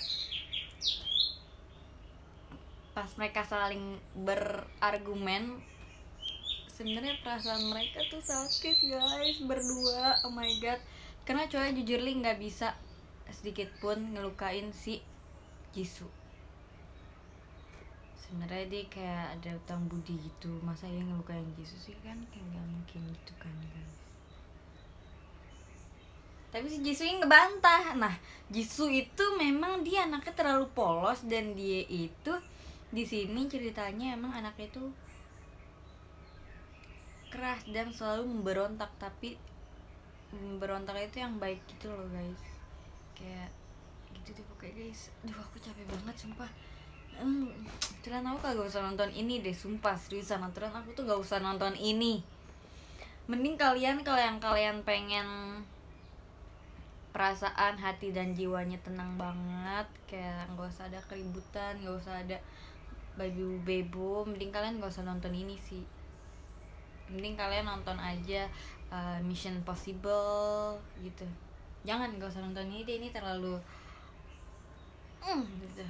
pas mereka saling berargumen, sebenarnya perasaan mereka tuh sakit guys berdua. Oh my god, karena cowoknya jujur li nggak bisa sedikit pun ngelukain si Jisoo. Sebenarnya dia kayak ada utang budi gitu, masa dia ngelukain Jisoo sih, kan kayak nggak mungkin gitu kan guys. Tapi si Jisoo ini ngebantah. Nah Jisoo itu memang dia anaknya terlalu polos, dan dia itu di sini ceritanya emang anaknya itu keras dan selalu memberontak, tapi memberontak itu yang baik gitu loh guys, kayak gitu deh pokoknya guys. Aduh aku capek banget sumpah. Aturan aku kagak usah nonton ini deh, sumpah seriusan. Aturan aku tuh gak usah nonton ini. Mending kalian kalau yang kalian pengen perasaan hati dan jiwanya tenang banget, kayak gak usah ada keributan, gak usah ada babi bebo, mending kalian gak usah nonton ini sih. Mending kalian nonton aja Mission Possible gitu. Jangan, gak usah nonton ini deh, ini terlalu gitu.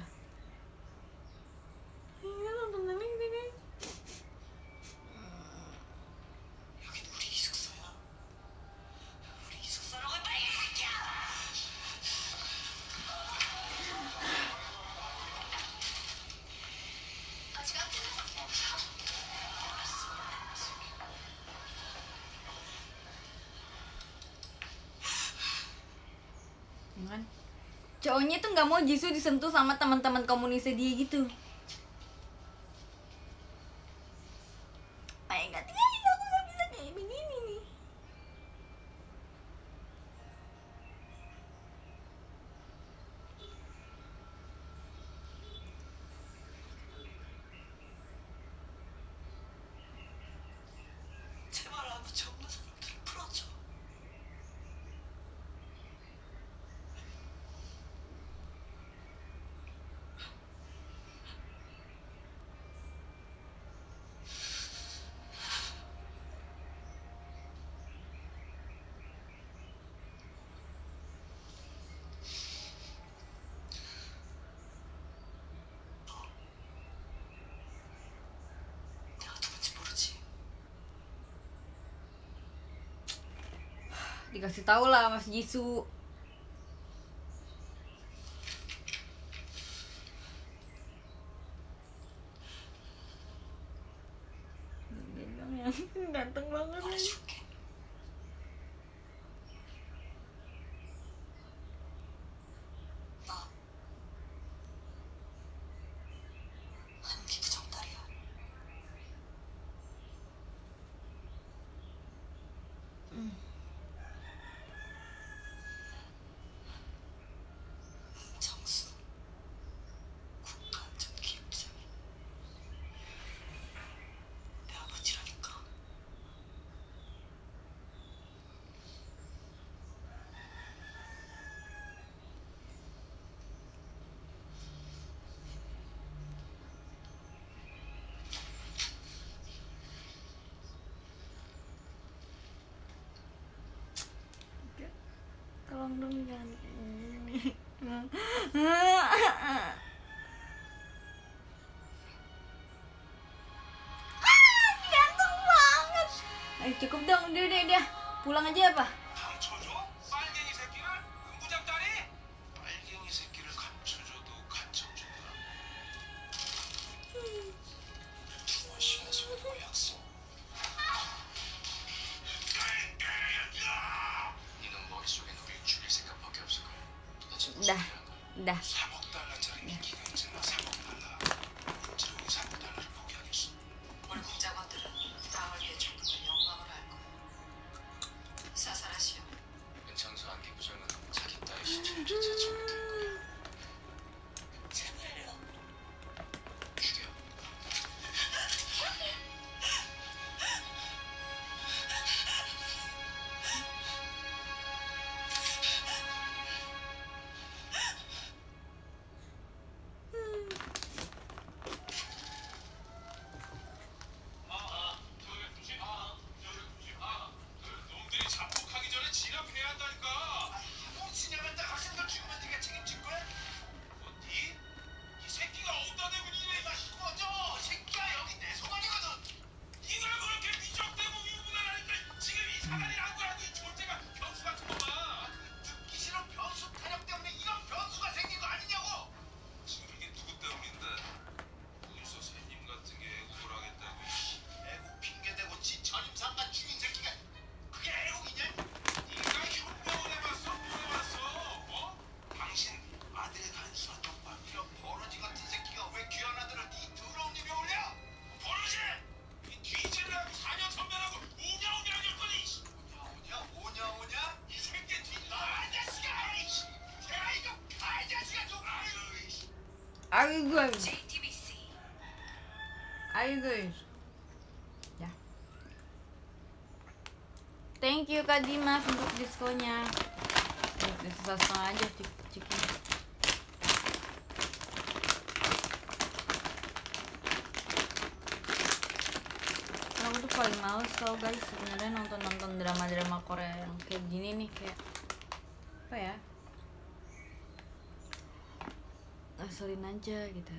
Iya nonton ini deh guys. 여긴 우리 기숙사야. 우리 기숙사라고 해, 빨리 이 새끼야. 아직 안 끝났어. Kan cowoknya tuh nggak mau Jisoo disentuh sama teman-teman komunisnya dia gitu. Kayak nggak tinggalin aku, nggak bisa kayak begini nih. 제발 아버지 없는 사람들을 풀어줘. 내가 누군지 모르지. Dikasih tahu lah Mas Jisoo. Ganteng banget. 말해줄게. 나 한기부 정달이야. 정수 국가안전기획장이 내 아버지라니까. Tolong dong jangan ini. Ganteng banget. Cukup dong, udah. Pulang aja apa? 감춰줘? 빨갱이 새끼를? 은부장짜리? 빨갱이 새끼를 감춰줘도 감춰준다. 두 번씩이나 속고 약속. 니는 머릿속엔 우릴 죽일 생각밖에 없을 거야. 도대체 무슨 Dah. 일이야? Dah. 3억 달러짜리 인기가 있잖아. 3억 달러. 문지롱이 3억 달러를 포기하겠어. 우리 국장관들은 당을 위해 죽는 걸 영광으로 알 거야. 사살하시오. 은창수 안기부장은 자기 딸의 시체를 되찾으면 될 거야. 제발요. 죽여. 놈들이 잠복하기 전에 진압해야 한다니까. 뭐 진압한다 학생들 죽으면 네가 책임질 거야? 뭐 니? 이 새끼가 어디다 대고 니네가 꺼져. 새끼야 여기 내 소관이거든. 이걸 그렇게 위적대고 유부단하니까 지금 이 사단이 난 거야. 이 존재가 변수 같은 거만. 듣기 싫은 변수 타령 때문에 이런 변수가 생긴 거 아니냐고. 지금 이게 누구 때문인데? 어디서 새님 같은 게 애국을 하겠다고. 애국 핑계대고 지 전임상관 죽인 새끼가 그게 애국이냐? 네가 현명을 해봤어? 뭘 해봤어? 어? 당신 아들의 간수한 족발 이런 버러지 같은 새끼가 왜 귀한 아들을 네 더러운 입에 올려? 버러지! 이 뒤질라고 4년 선배라고 오냐오냐 하겠더니 오냐? 이 새끼 뒤질라 아 자식아! 이씨! 야 이거 아 자식아 좀 아유 이씨! Aigoo. JTBC. Aigoo. Ya. Thank you Kak Dimas untuk diskonnya. Sisa setengah aja cikinya. Aku tuh paling males tau guys sebenarnya nonton drama Korea yang kayak gini nih, kayak apa ya, ngeselin aja gitu.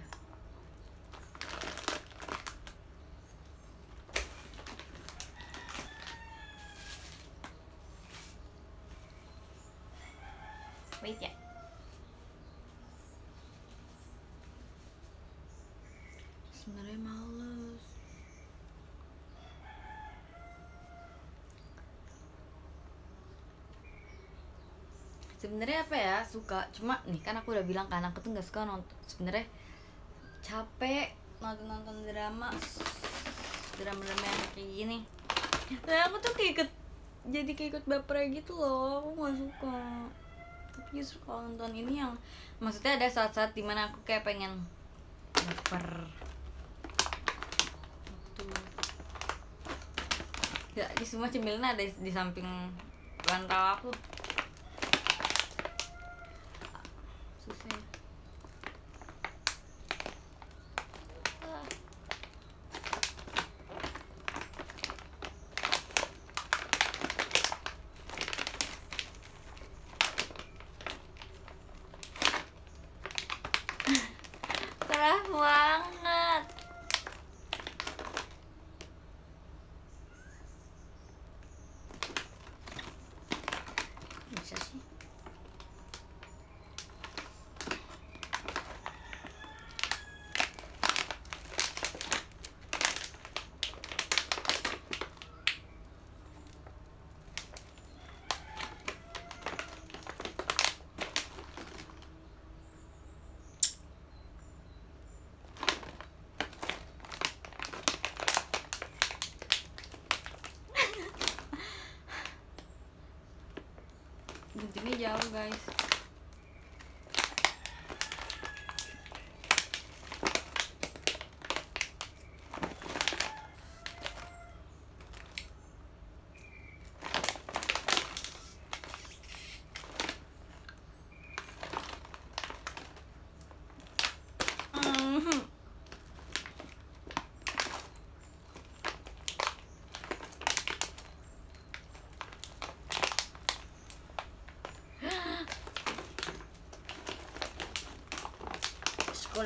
Wait ya. Sebenarnya males. Sebenarnya apa ya, suka, cuma nih kan aku udah bilang kan aku tuh nggak suka nonton, sebenarnya capek nonton drama yang kayak gini. Nah aku tuh kayak ikut baper gitu loh, aku nggak suka. Tapi justru kalau nonton ini yang maksudnya ada saat-saat dimana aku kayak pengen baper tuh. Ya, di semua cemilan ada di samping bantal aku. Susah. Cerah banget. Bisa sih. Guntingnya jauh guys.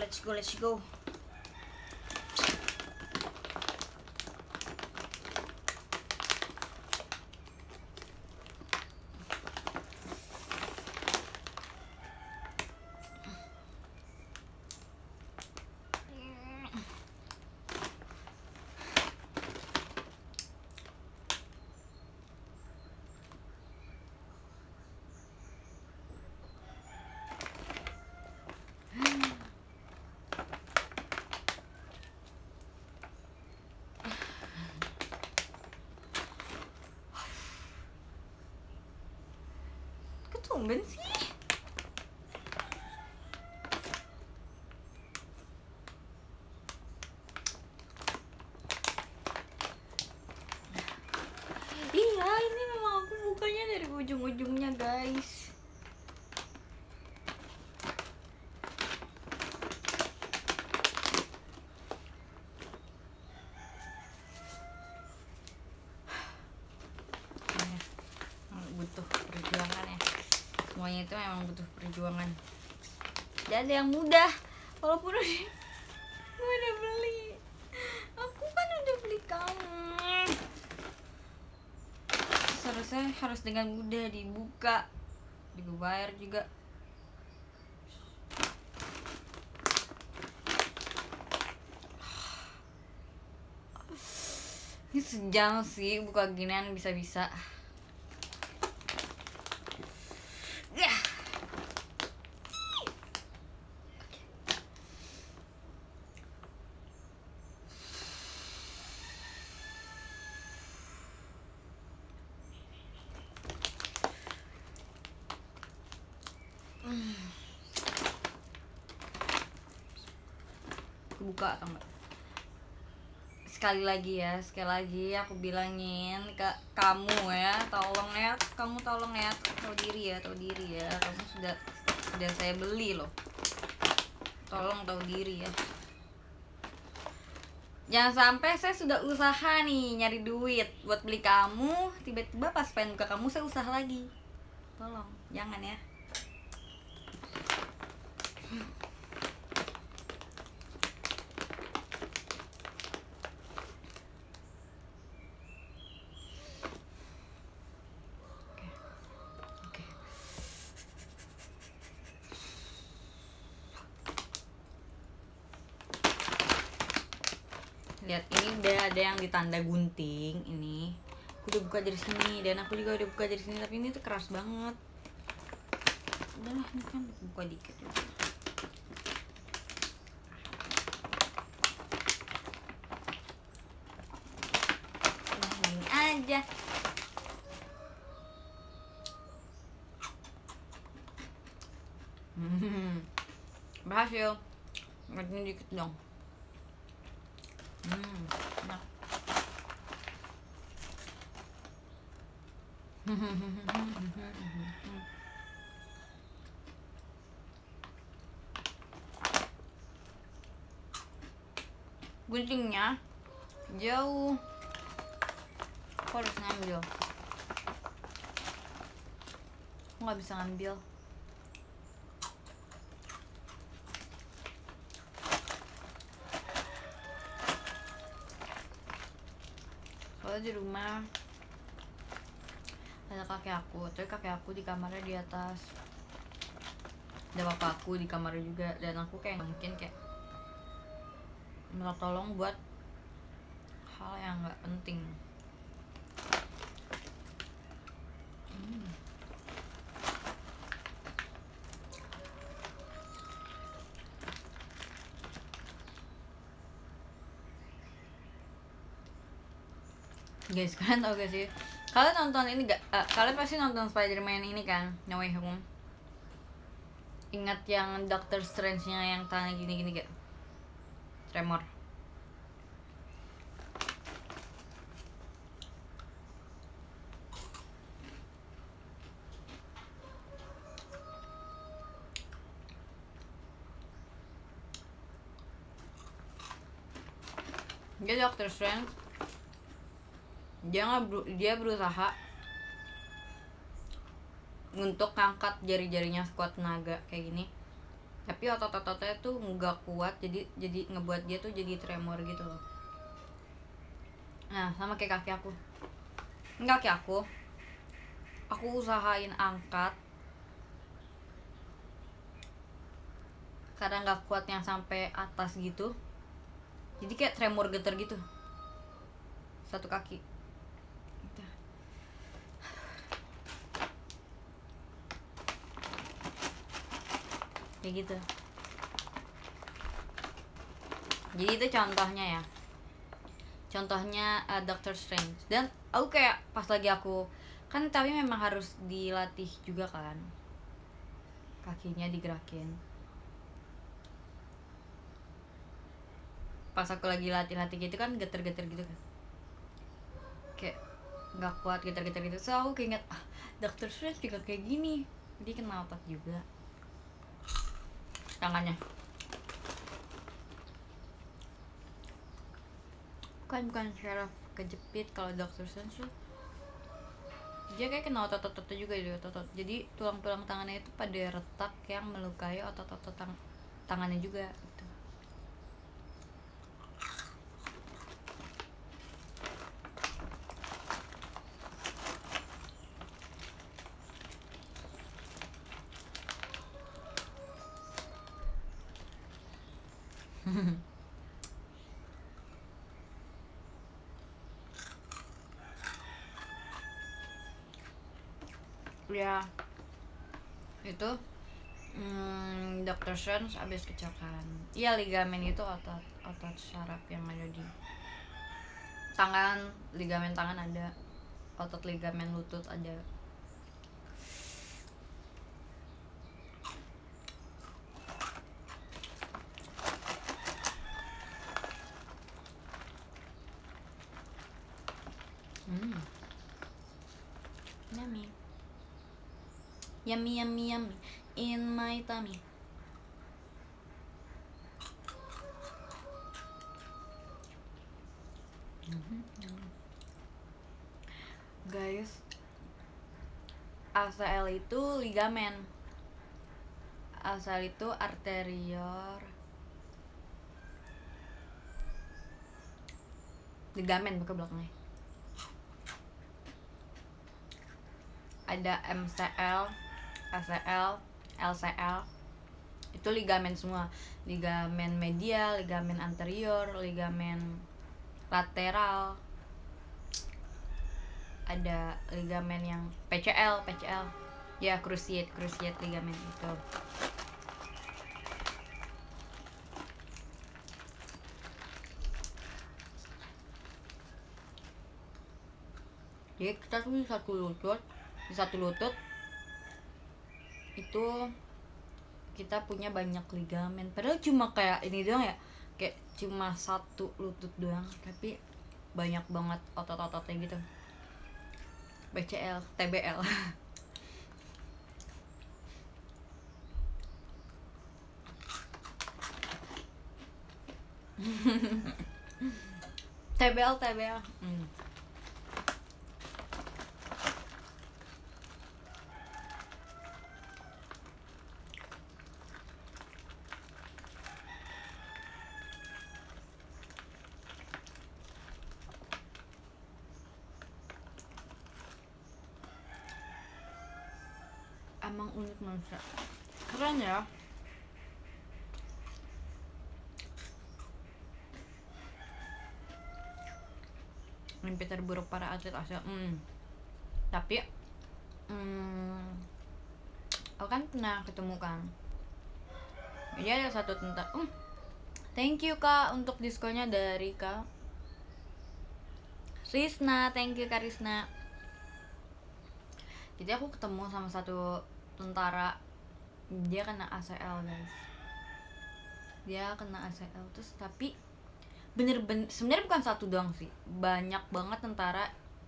let's go, let's go. Tumben sih. Iya, ini memang aku bukanya dari ujung-ujungnya, guys. Butuh perjuangan ya. Semuanya itu memang butuh perjuangan. Gak ada yang mudah. Walaupun gue udah beli, aku kan udah beli kamu. Seharusnya harus dengan mudah dibuka, dibayar juga. Ini sejam sih buka ginian bisa-bisa. Buka atau enggak? Sekali lagi aku bilangin ke kamu ya, tolong ya, kamu tolong ya, tahu diri ya, kamu sudah saya beli loh, tolong tahu diri ya, jangan sampai saya sudah usaha nih nyari duit buat beli kamu, tiba-tiba pas pengen buka kamu saya usaha lagi, tolong jangan ya. Lihat, ini udah ada yang ditanda gunting. Ini aku udah buka dari sini dan aku juga udah buka dari sini, tapi ini tuh keras banget. Udahlah, ini kan buka dikit juga. Nah, ini aja. Berhasil. Ini dikit dong. Enak. Guntingnya jauh. Aku harus ngambil. Aku nggak bisa ngambil. Soalnya di rumah ada kakek aku, tapi kakek aku di kamarnya di atas, ada bapak aku di kamarnya juga, dan aku kayak mungkin kayak minta tolong buat hal yang nggak penting. Guys, kalian tau gak sih? Kalian nonton ini gak? Kalian pasti nonton Spider-Man ini kan? No Way Home. Ingat yang Doctor Strange-nya yang tangan gini-gini gak? Tremor. Dia Doctor Strange. Dia berusaha untuk ngangkat jari-jarinya sekuat tenaga kayak gini, tapi otot-ototnya tuh nggak kuat, jadi ngebuat dia tuh jadi tremor gitu loh. Nah sama kayak kaki aku, aku usahain angkat karena nggak kuat yang sampai atas gitu, jadi kayak tremor getar gitu satu kaki. Kayak gitu. Jadi itu contohnya ya, Doctor Strange. Dan aku kayak pas lagi aku kan, tapi memang harus dilatih juga kan, kakinya digerakin. Pas aku lagi latih gitu kan geter-geter gitu kan, kayak nggak kuat geter-geter gitu. So aku keinget Doctor Strange juga kayak gini, dia kena otot juga tangannya. Bukan syaraf kejepit. Kalau Doctor Strange tuh dia kayak kena otot-ototnya juga, jadi tulang-tulang tangannya itu pada retak yang melukai otot-otot tangannya juga gitu. Ya itu Dr. Strange abis kecelakaan. Iya, ligamen itu otot syaraf yang ada di tangan. Ligamen tangan ada, otot ligamen lutut ada. Yummy in my tummy. Guys, ACL itu ligamen. ACL itu arterior ligamen bukan belakangnya. Ada MCL, ACL, LCL. Itu ligamen semua. Ligamen medial, ligamen anterior, ligamen lateral. Ada ligamen yang PCL. Ya, cruciate ligamen itu. Jadi kita tuh di satu lutut itu kita punya banyak ligamen. Padahal cuma kayak ini doang ya, kayak cuma satu lutut doang, tapi banyak banget otot-ototnya gitu. BCL, TBL. TBL. Emang unik manusia, keren ya. Mimpi terburuk para atlet Asia. Tapi aku kan pernah ketemu kan, jadi ada satu tentang thank you Kak untuk diskonnya dari Kak Risna. Thank you Kak Risna. Jadi aku ketemu sama satu tentara, dia kena ACL guys. Dia kena ACL terus, tapi bener-bener sebenarnya bukan satu doang sih, banyak banget tentara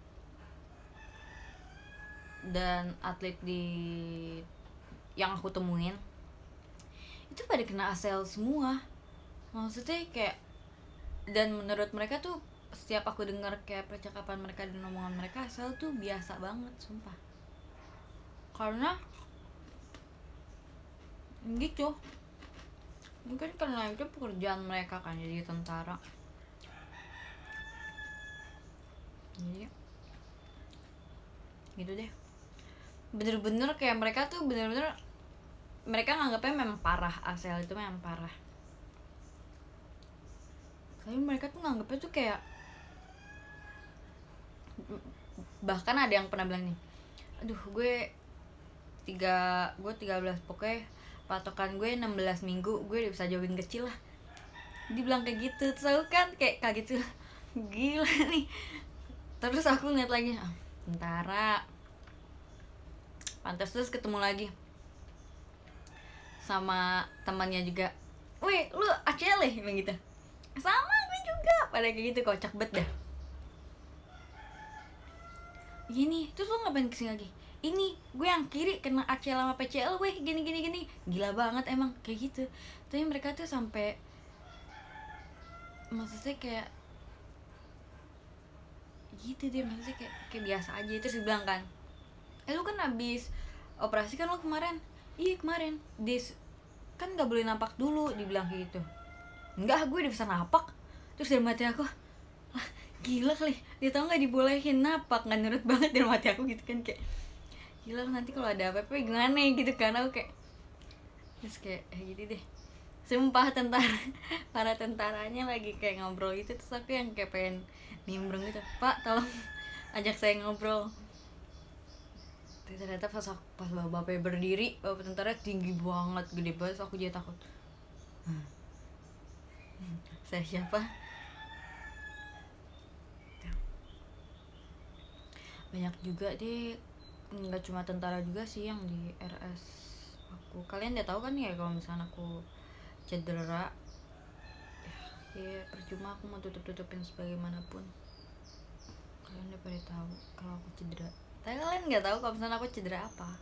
dan atlet yang aku temuin itu pada kena ACL semua. Maksudnya kayak, dan menurut mereka tuh setiap aku dengar kayak percakapan mereka dan omongan mereka, ACL tuh biasa banget sumpah. Karena gitu, Mungkin karena itu pekerjaan mereka kan, jadi tentara. Jadi gitu deh. Bener-bener kayak mereka tuh bener-bener mereka nganggapnya memang parah, ASEL itu memang parah. Tapi mereka tuh nganggapnya tuh kayak, bahkan ada yang pernah bilang nih, aduh gue 13, pokoknya patokan gue 16 minggu gue udah bisa jogging kecil lah. Dibilang kayak gitu, terus aku kan kayak kaget tuh, gila nih. Terus aku ngeliat lagi, tentara pantas. Terus ketemu lagi sama temannya juga, weh lu ACL ya, bilang gitu. Sama gue juga, pada kayak gitu, kocak banget dah. Gini, terus lu ngapain kesini lagi? Ini gue yang kiri kena ACL sama PCL, weh gini. Gila banget emang kayak gitu. Tapi mereka tuh sampai, maksudnya kayak gitu deh, maksudnya kayak biasa aja. Terus dibilang kan, lu kan abis operasi kan lu kemarin? Iya kemarin, kan gak boleh napak dulu, dibilang kayak gitu. Enggak, gue udah bisa napak. Terus dalam hati aku, lah gila kali, dia tau gak dibolehin napak, gak nurut banget dalam hati aku gitu kan. Kayak gila, nanti kalau ada apa-apa gimana gitu kan. Aku kayak, terus kayak gitu deh. Sumpah para tentaranya lagi kayak ngobrol gitu. Terus aku yang kayak pengen nimbrung gitu, Pak tolong ajak saya ngobrol. Ternyata pas bapaknya berdiri, bapak tentara tinggi banget, gede banget. Aku jadi takut. Saya siapa? Banyak juga deh, nggak cuma tentara juga sih yang di RS aku. Kalian udah tahu kan ya kalau misalnya aku cedera, ya percuma aku mau tutupin sebagaimanapun. Kalian udah pada tahu kalau aku cedera. Tapi kalian nggak tahu kalau misalnya aku cedera apa.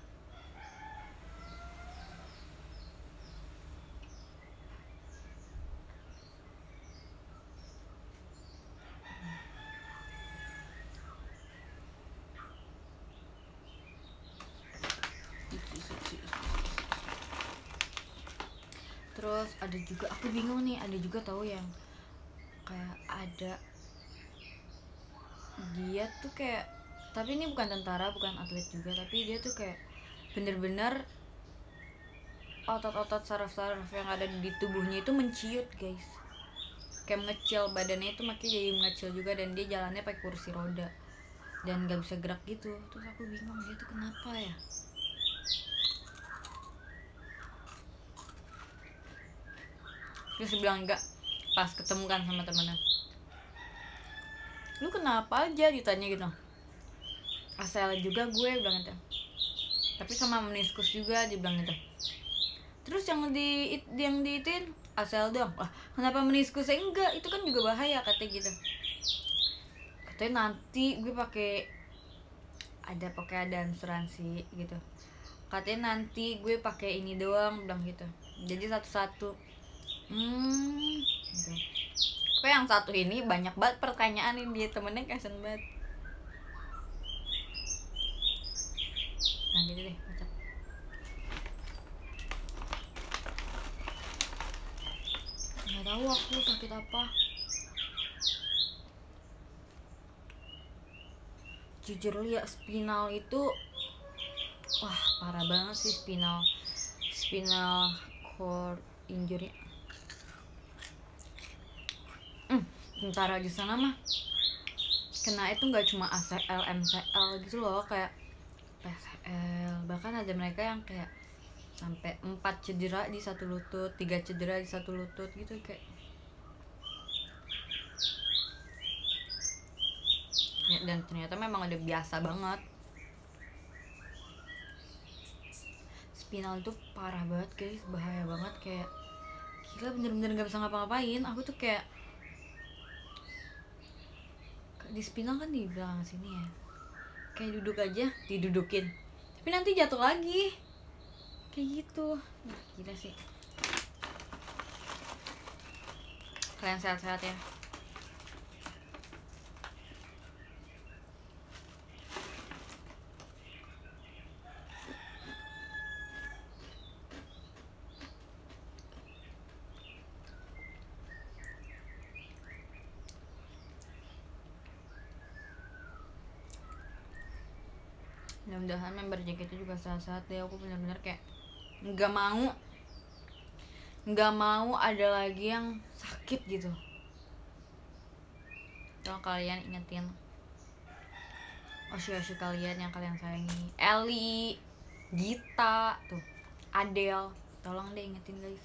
Terus ada juga, aku bingung nih, ada juga tahu yang kayak ada dia tuh kayak, tapi ini bukan tentara, bukan atlet juga, tapi dia tuh kayak bener-bener otot-otot saraf-saraf yang ada di tubuhnya itu menciut guys, kayak mengecil badannya itu, makanya jadi mengecil juga. Dan dia jalannya pakai kursi roda dan nggak bisa gerak gitu. Terus aku bingung dia tuh kenapa ya. Terus dia bilang enggak, pas ketemu kan sama temennya, lu kenapa aja, ditanya gitu. ASEL juga gue, bilang gitu. Tapi sama meniskus juga, dibilang gitu. Terus yang diitin ASEL doang. Lah kenapa meniskusnya enggak, itu kan juga bahaya katanya gitu. Katanya nanti gue ada asuransi gitu. Katanya nanti gue pakai ini doang, bilang gitu. Jadi satu-satu. Gitu. Tapi yang satu ini banyak banget pertanyaan ini, dia temennya kasian banget. Nah gitu deh, kocak. Nggak tahu aku sakit apa. Jujur liat spinal itu, wah parah banget sih. Spinal cord injury. Tentara di sana mah kena itu nggak cuma ACL, MCL gitu loh, kayak PCL. Bahkan ada mereka yang kayak sampai 4 cedera di satu lutut, 3 cedera di satu lutut gitu. Kayak ya, dan ternyata memang udah biasa banget. Spinal itu parah banget guys, bahaya banget. Kayak gila, bener-bener gak bisa ngapa-ngapain. Aku tuh kayak di spinal kan di belakang sini ya, kayak duduk aja didudukin, tapi nanti jatuh lagi kayak gitu. Gila sih. Kalian sehat-sehat ya. mudah-mudahan member JKT juga sehat-sehat deh. Aku benar-benar kayak nggak mau ada lagi yang sakit gitu. Tolong kalian ingetin oshi kalian yang kalian sayangi, Ellie, Gita, tuh, Adele, tolong deh ingetin guys.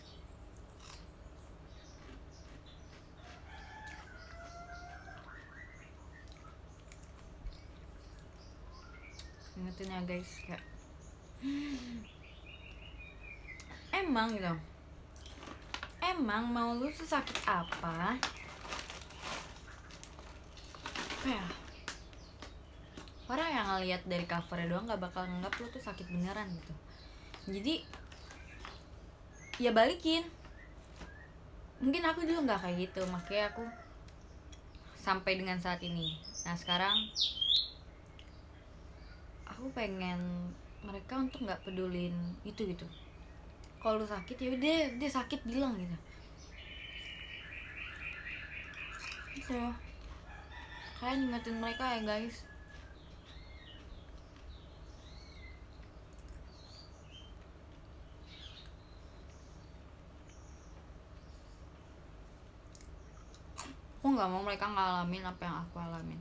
Ingetin ya guys, kayak emang gitu, emang mau lu sesakit apa ya, orang yang ngeliat dari covernya doang gak bakal nganggap lu tuh sakit beneran gitu. Jadi ya balikin. Mungkin aku dulu nggak kayak gitu, makanya aku sampai dengan saat ini. Nah sekarang aku pengen mereka untuk nggak pedulin itu gitu. Kalau lu sakit ya udah, dia sakit bilang gitu. Gitu. Kalian ingetin mereka ya guys. Aku nggak mau mereka ngalamin apa yang aku alamin.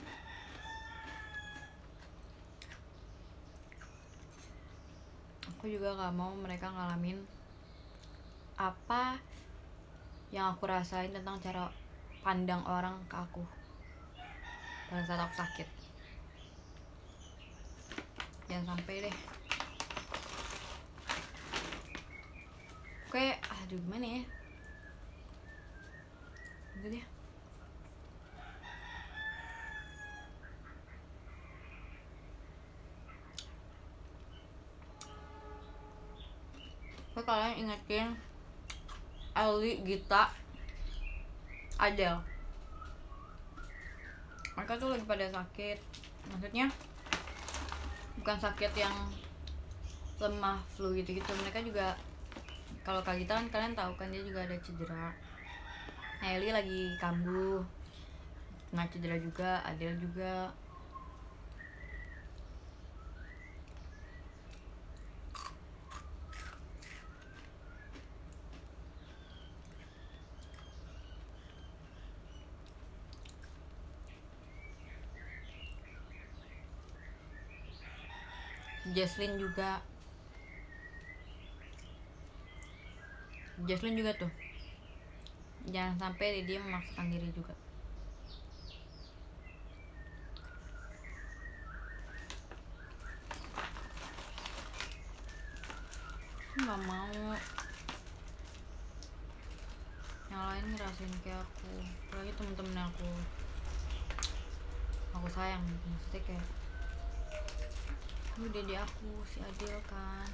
Aku juga gak mau mereka ngalamin apa yang aku rasain tentang cara pandang orang ke aku pada saat aku sakit. Jangan sampai deh. Oke, aduh gimana ya? Gitu deh. Oke, kalian ingetin Ellie, Gita, Adele. Mereka tuh lagi pada sakit. Maksudnya bukan sakit yang lemah, flu gitu-gitu. Mereka juga, kalau Kak Gita kan kalian tahu kan dia juga ada cedera. Ellie lagi kambuh, kena cedera juga. Adele juga. Jesslyn juga tuh, jangan sampai dia memaksakan diri juga. Nggak mau yang lain ngerasain kayak aku, apalagi temen-temen aku sayang gitu. Maksudnya kayak udah di aku si Adele kan,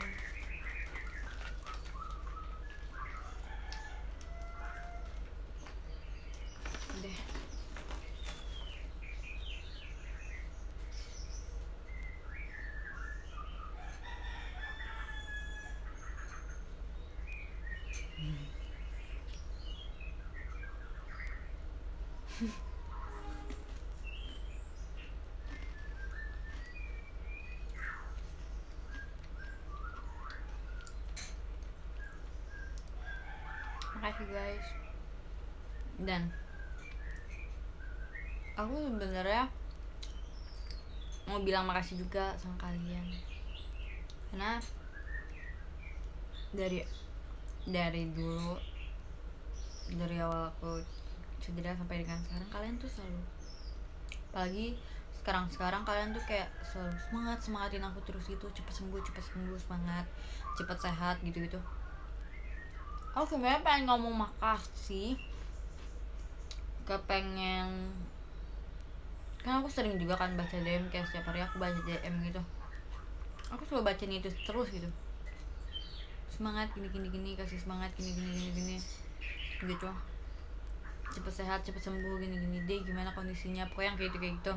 deh. Makasih guys. Dan aku sebenarnya mau bilang makasih juga sama kalian, karena dari dulu, dari awal aku cedera sampai dengan sekarang, kalian tuh selalu, apalagi sekarang kalian tuh kayak selalu semangatin aku terus gitu, cepet sembuh, semangat, cepet sehat gitu. Aku sebenarnya pengen ngomong makasih, kepengen, kan aku sering juga kan baca DM, kayak setiap hari aku baca DM gitu. Aku selalu bacain itu terus gitu, semangat gini, kasih semangat gini gitu, cepet sehat, cepet sembuh gini deh, gimana kondisinya, pokoknya kayak gitu.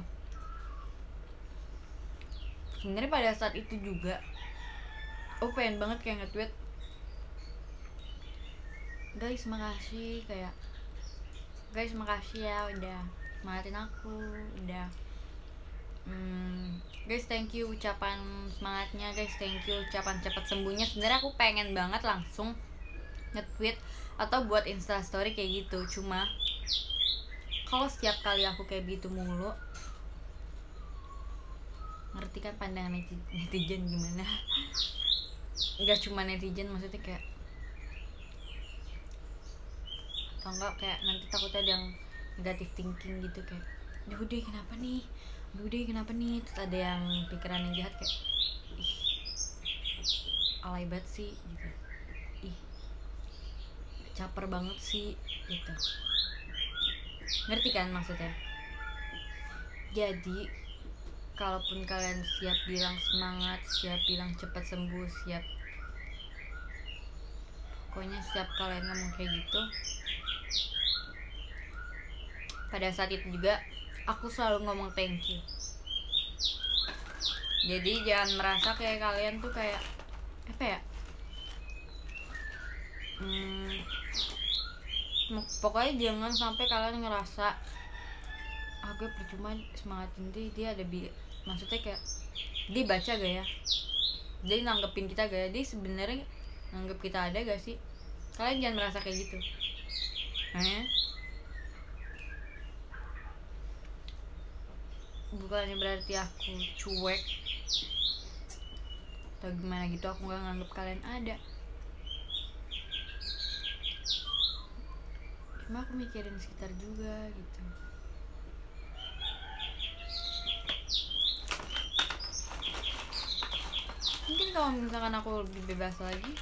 Sebenarnya pada saat itu juga aku pengen banget kayak nge-tweet, guys makasih ya udah semangatin aku, udah Guys, thank you ucapan semangatnya guys, thank you ucapan cepat sembuhnya. Sebenarnya aku pengen banget langsung nge-tweet atau buat instastory kayak gitu, cuma kalau setiap kali aku kayak gitu mulu, ngerti kan pandangan netizen gimana. Nggak cuma netizen, maksudnya kayak atau enggak kayak nanti takutnya ada yang negatif thinking gitu, kayak duh deh kenapa nih, terus ada yang pikiran yang jahat kayak ih alay banget sih gitu, ih caper banget sih gitu, ngerti kan maksudnya. Jadi kalaupun kalian siap bilang semangat, siap bilang cepat sembuh, siap pokoknya siap kalian ngomong kayak gitu, pada saat itu juga aku selalu ngomong thank you. Jadi jangan merasa kayak kalian tuh kayak apa ya, pokoknya jangan sampai kalian ngerasa gue percuma semangatin dia ada maksudnya kayak dia baca gak ya, dia nanggepin kita gak ya, dia sebenarnya nanggep kita ada gak sih. Kalian jangan merasa kayak gitu. Bukannya berarti aku cuek atau gimana gitu, aku gak nganggep kalian ada, cuma aku mikirin sekitar juga gitu. Mungkin kalau misalkan aku lebih bebas lagi,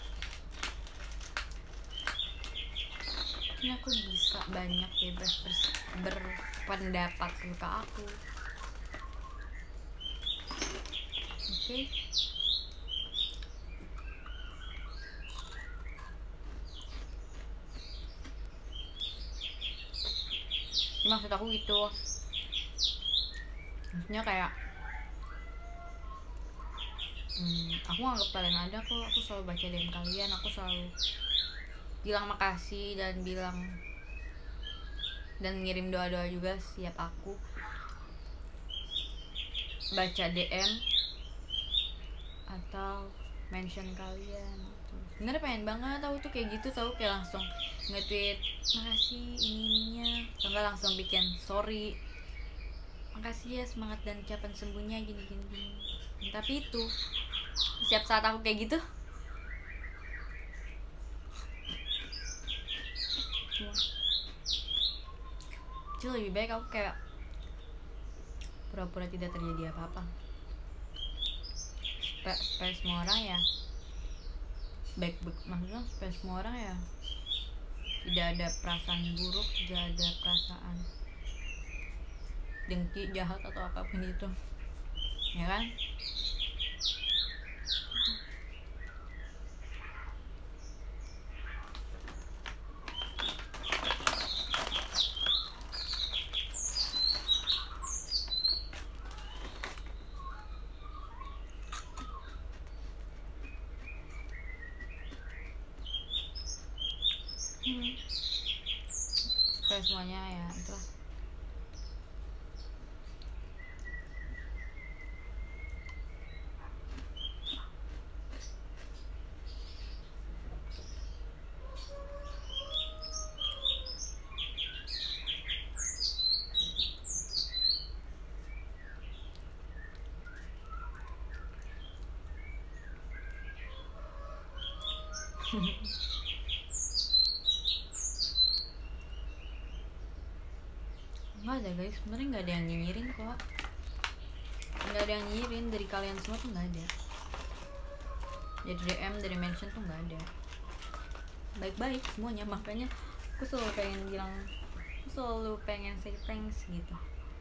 ini aku bisa banyak bebas berpendapat suka aku. Oke. Maksud aku gitu, maksudnya kayak aku anggap kalian ada kok, aku selalu baca DM kalian, aku selalu bilang makasih dan ngirim doa-doa juga setiap aku baca DM atau mention kalian gitu. Sebenarnya pengen banget tahu tuh kayak gitu, tahu kayak langsung nge-tweet makasih ininya, atau enggak langsung bikin sorry makasih ya semangat dan ucapan sembuhnya gini. Tapi itu setiap saat aku kayak gitu itu lebih baik aku kayak pura-pura tidak terjadi apa-apa, supaya semua orang ya maksudnya supaya semua orang ya tidak ada perasaan buruk, tidak ada perasaan dengki, jahat atau apapun itu, ya kan? Supaya semuanya ya itulah. Nggak ada guys, sebenarnya nggak ada yang nyinyirin kok, nggak ada yang nyinyirin dari kalian semua tuh, nggak ada. Dari DM, dari mention tuh nggak ada, baik-baik semuanya. Makanya aku selalu pengen say thanks gitu.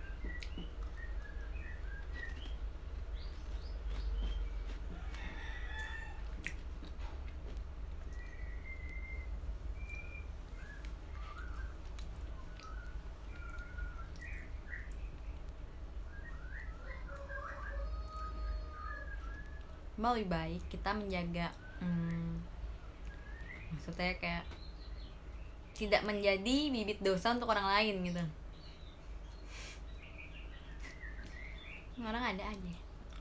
Lebih baik kita menjaga maksudnya kayak tidak menjadi bibit dosa untuk orang lain gitu. Orang ada aja.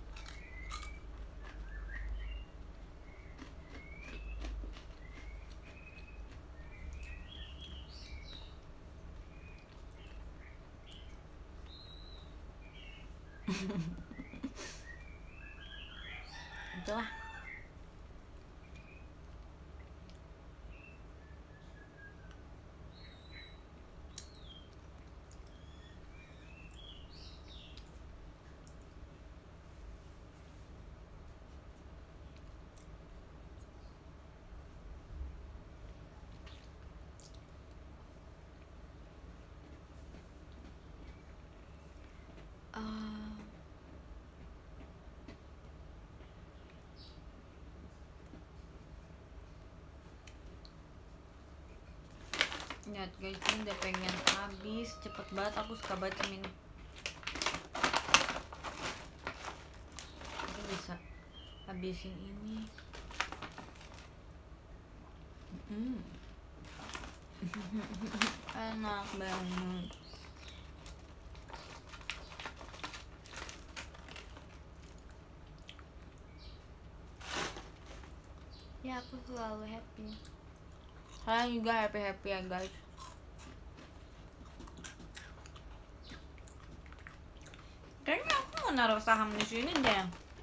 Itulah. Lihat guys, ini udah pengen habis cepet banget. Aku suka banget ini. Aku bisa habisin ini. Enak banget. Ya aku selalu happy. Kalian juga happy ya guys. Kayaknya aku mau naruh saham di sini deh.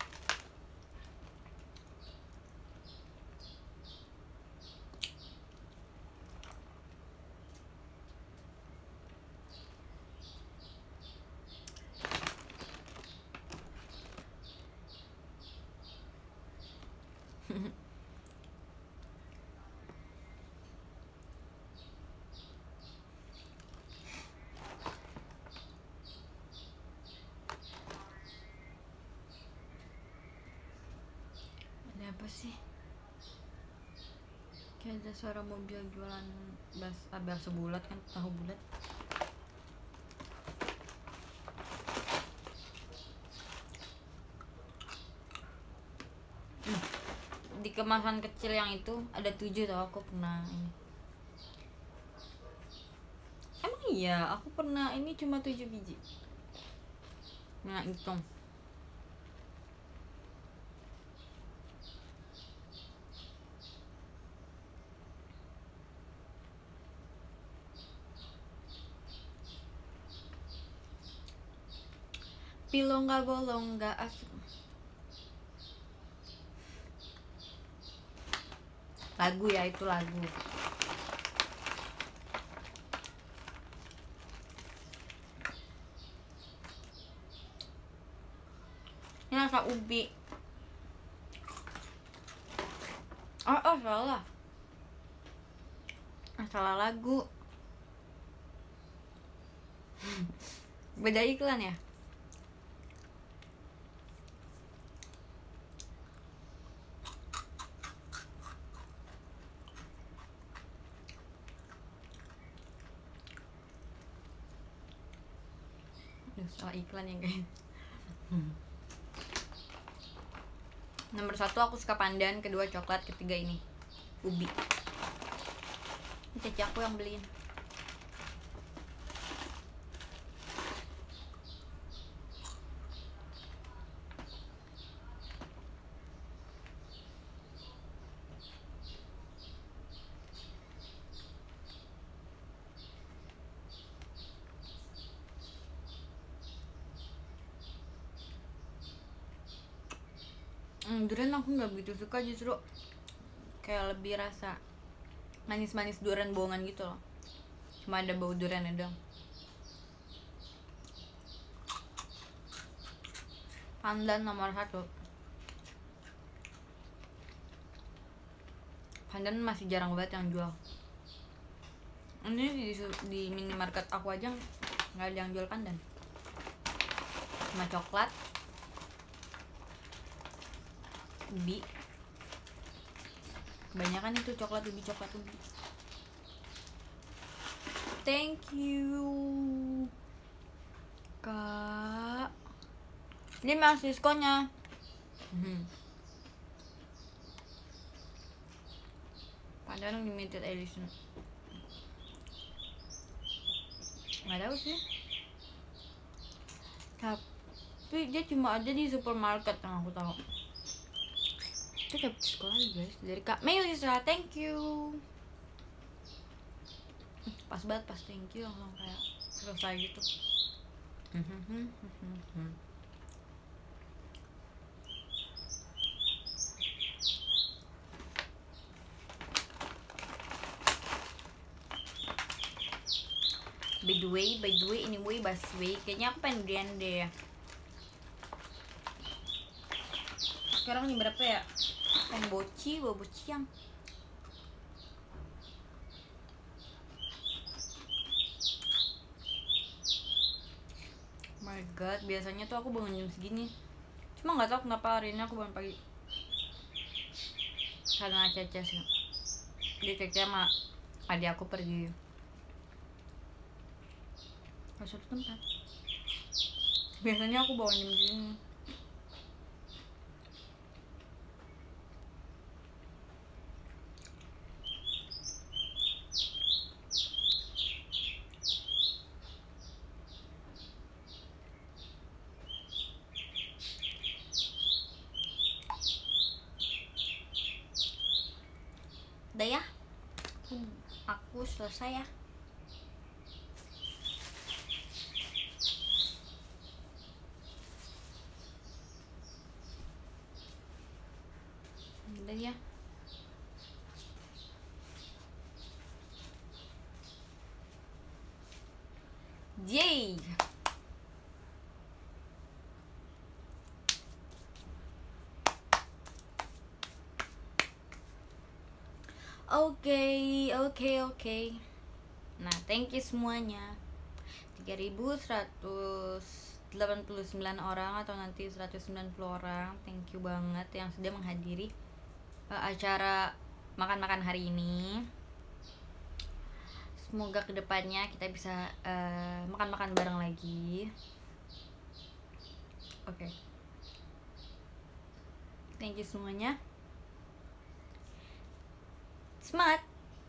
Ada apa sih? Kayak ada suara mobil jualan bakso bulat kan, tahu bulat. Di kemasan kecil yang itu ada 7 tau, aku pernah ini. Emang iya, aku pernah ini cuma 7 biji. Nah, hitung. Pilong gak bolong gak asik. Lagu ya, itu lagu. Ini rasa ubi. Oh salah. Salah lagu. Beda iklan ya. Salah iklan ya guys. Nomor 1 aku suka pandan, kedua coklat, ketiga ini ubi. Cici aku yang beliin. Durian aku nggak begitu suka, justru kayak lebih rasa manis-manis durian bohongan gitu loh. Cuma ada bau durian doang. Pandan nomor 1. Pandan masih jarang banget yang jual. Ini di minimarket aku aja nggak ada yang jual pandan. Cuma coklat, ubi. Kebanyakan itu coklat ubi. Thank you Kak. Ini masih diskonnya. Padahal limited edition. Nggak tahu sih. Tapi dia cuma ada di supermarket yang aku tahu. Kita dapet sekali guys dari Kak Melisa, thank you. Pas banget pas thank you langsung kayak selesai gitu. By the way, anyway, busway. Kayaknya aku pengen durian deh. Sekarang jam berapa ya? Pengen boci, bawa bociang. Oh my god, biasanya tuh aku bangun jam segini. Cuma nggak tahu kenapa hari ini aku bangun pagi. Karena Cece sih. Dia Cece sama adik aku pergi ke suatu tempat. Biasanya aku bangun jam segini. Udah ya, aku selesai ya. Udah ya. Yay. Oke. Nah, thank you semuanya. 3.189 orang atau nanti 190 orang. Thank you banget yang sudah menghadiri acara makan-makan hari ini. Semoga kedepannya kita bisa makan-makan bareng lagi. Oke. Thank you semuanya. Semangat.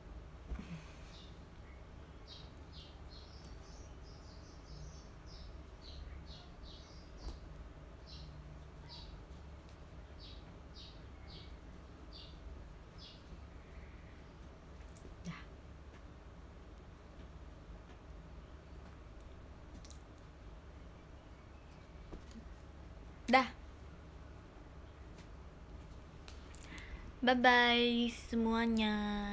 Dah. Bye bye semuanya.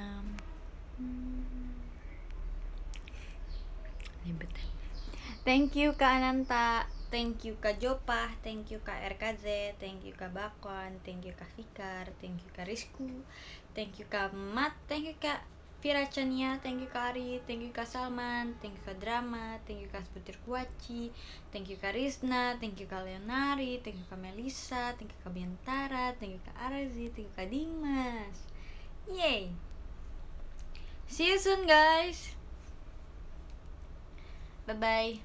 Thank you Kak Ananta, thank you Kak Jopa, thank you Kak RKZ, thank you Kak Bakon, thank you Kak Fikar, thank you Kak Rizku, thank you Kak Mat, thank you Kak Virachania, thank you Kak Ari, thank you Kak Salman, thank you Kak Drama, thank you Kak Sebutir Kuaci, thank you Kak Rizna, thank you Kak Leonari, thank you Kak Melisa, thank you Kak Biantara, thank you Kak Arzi, thank you Kak Dimas. Yay! See you soon guys. Bye bye.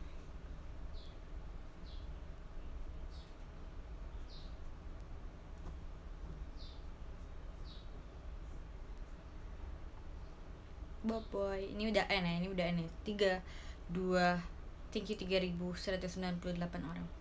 Boy, ini udah ini udah 3 2 thank you 3.198 orang.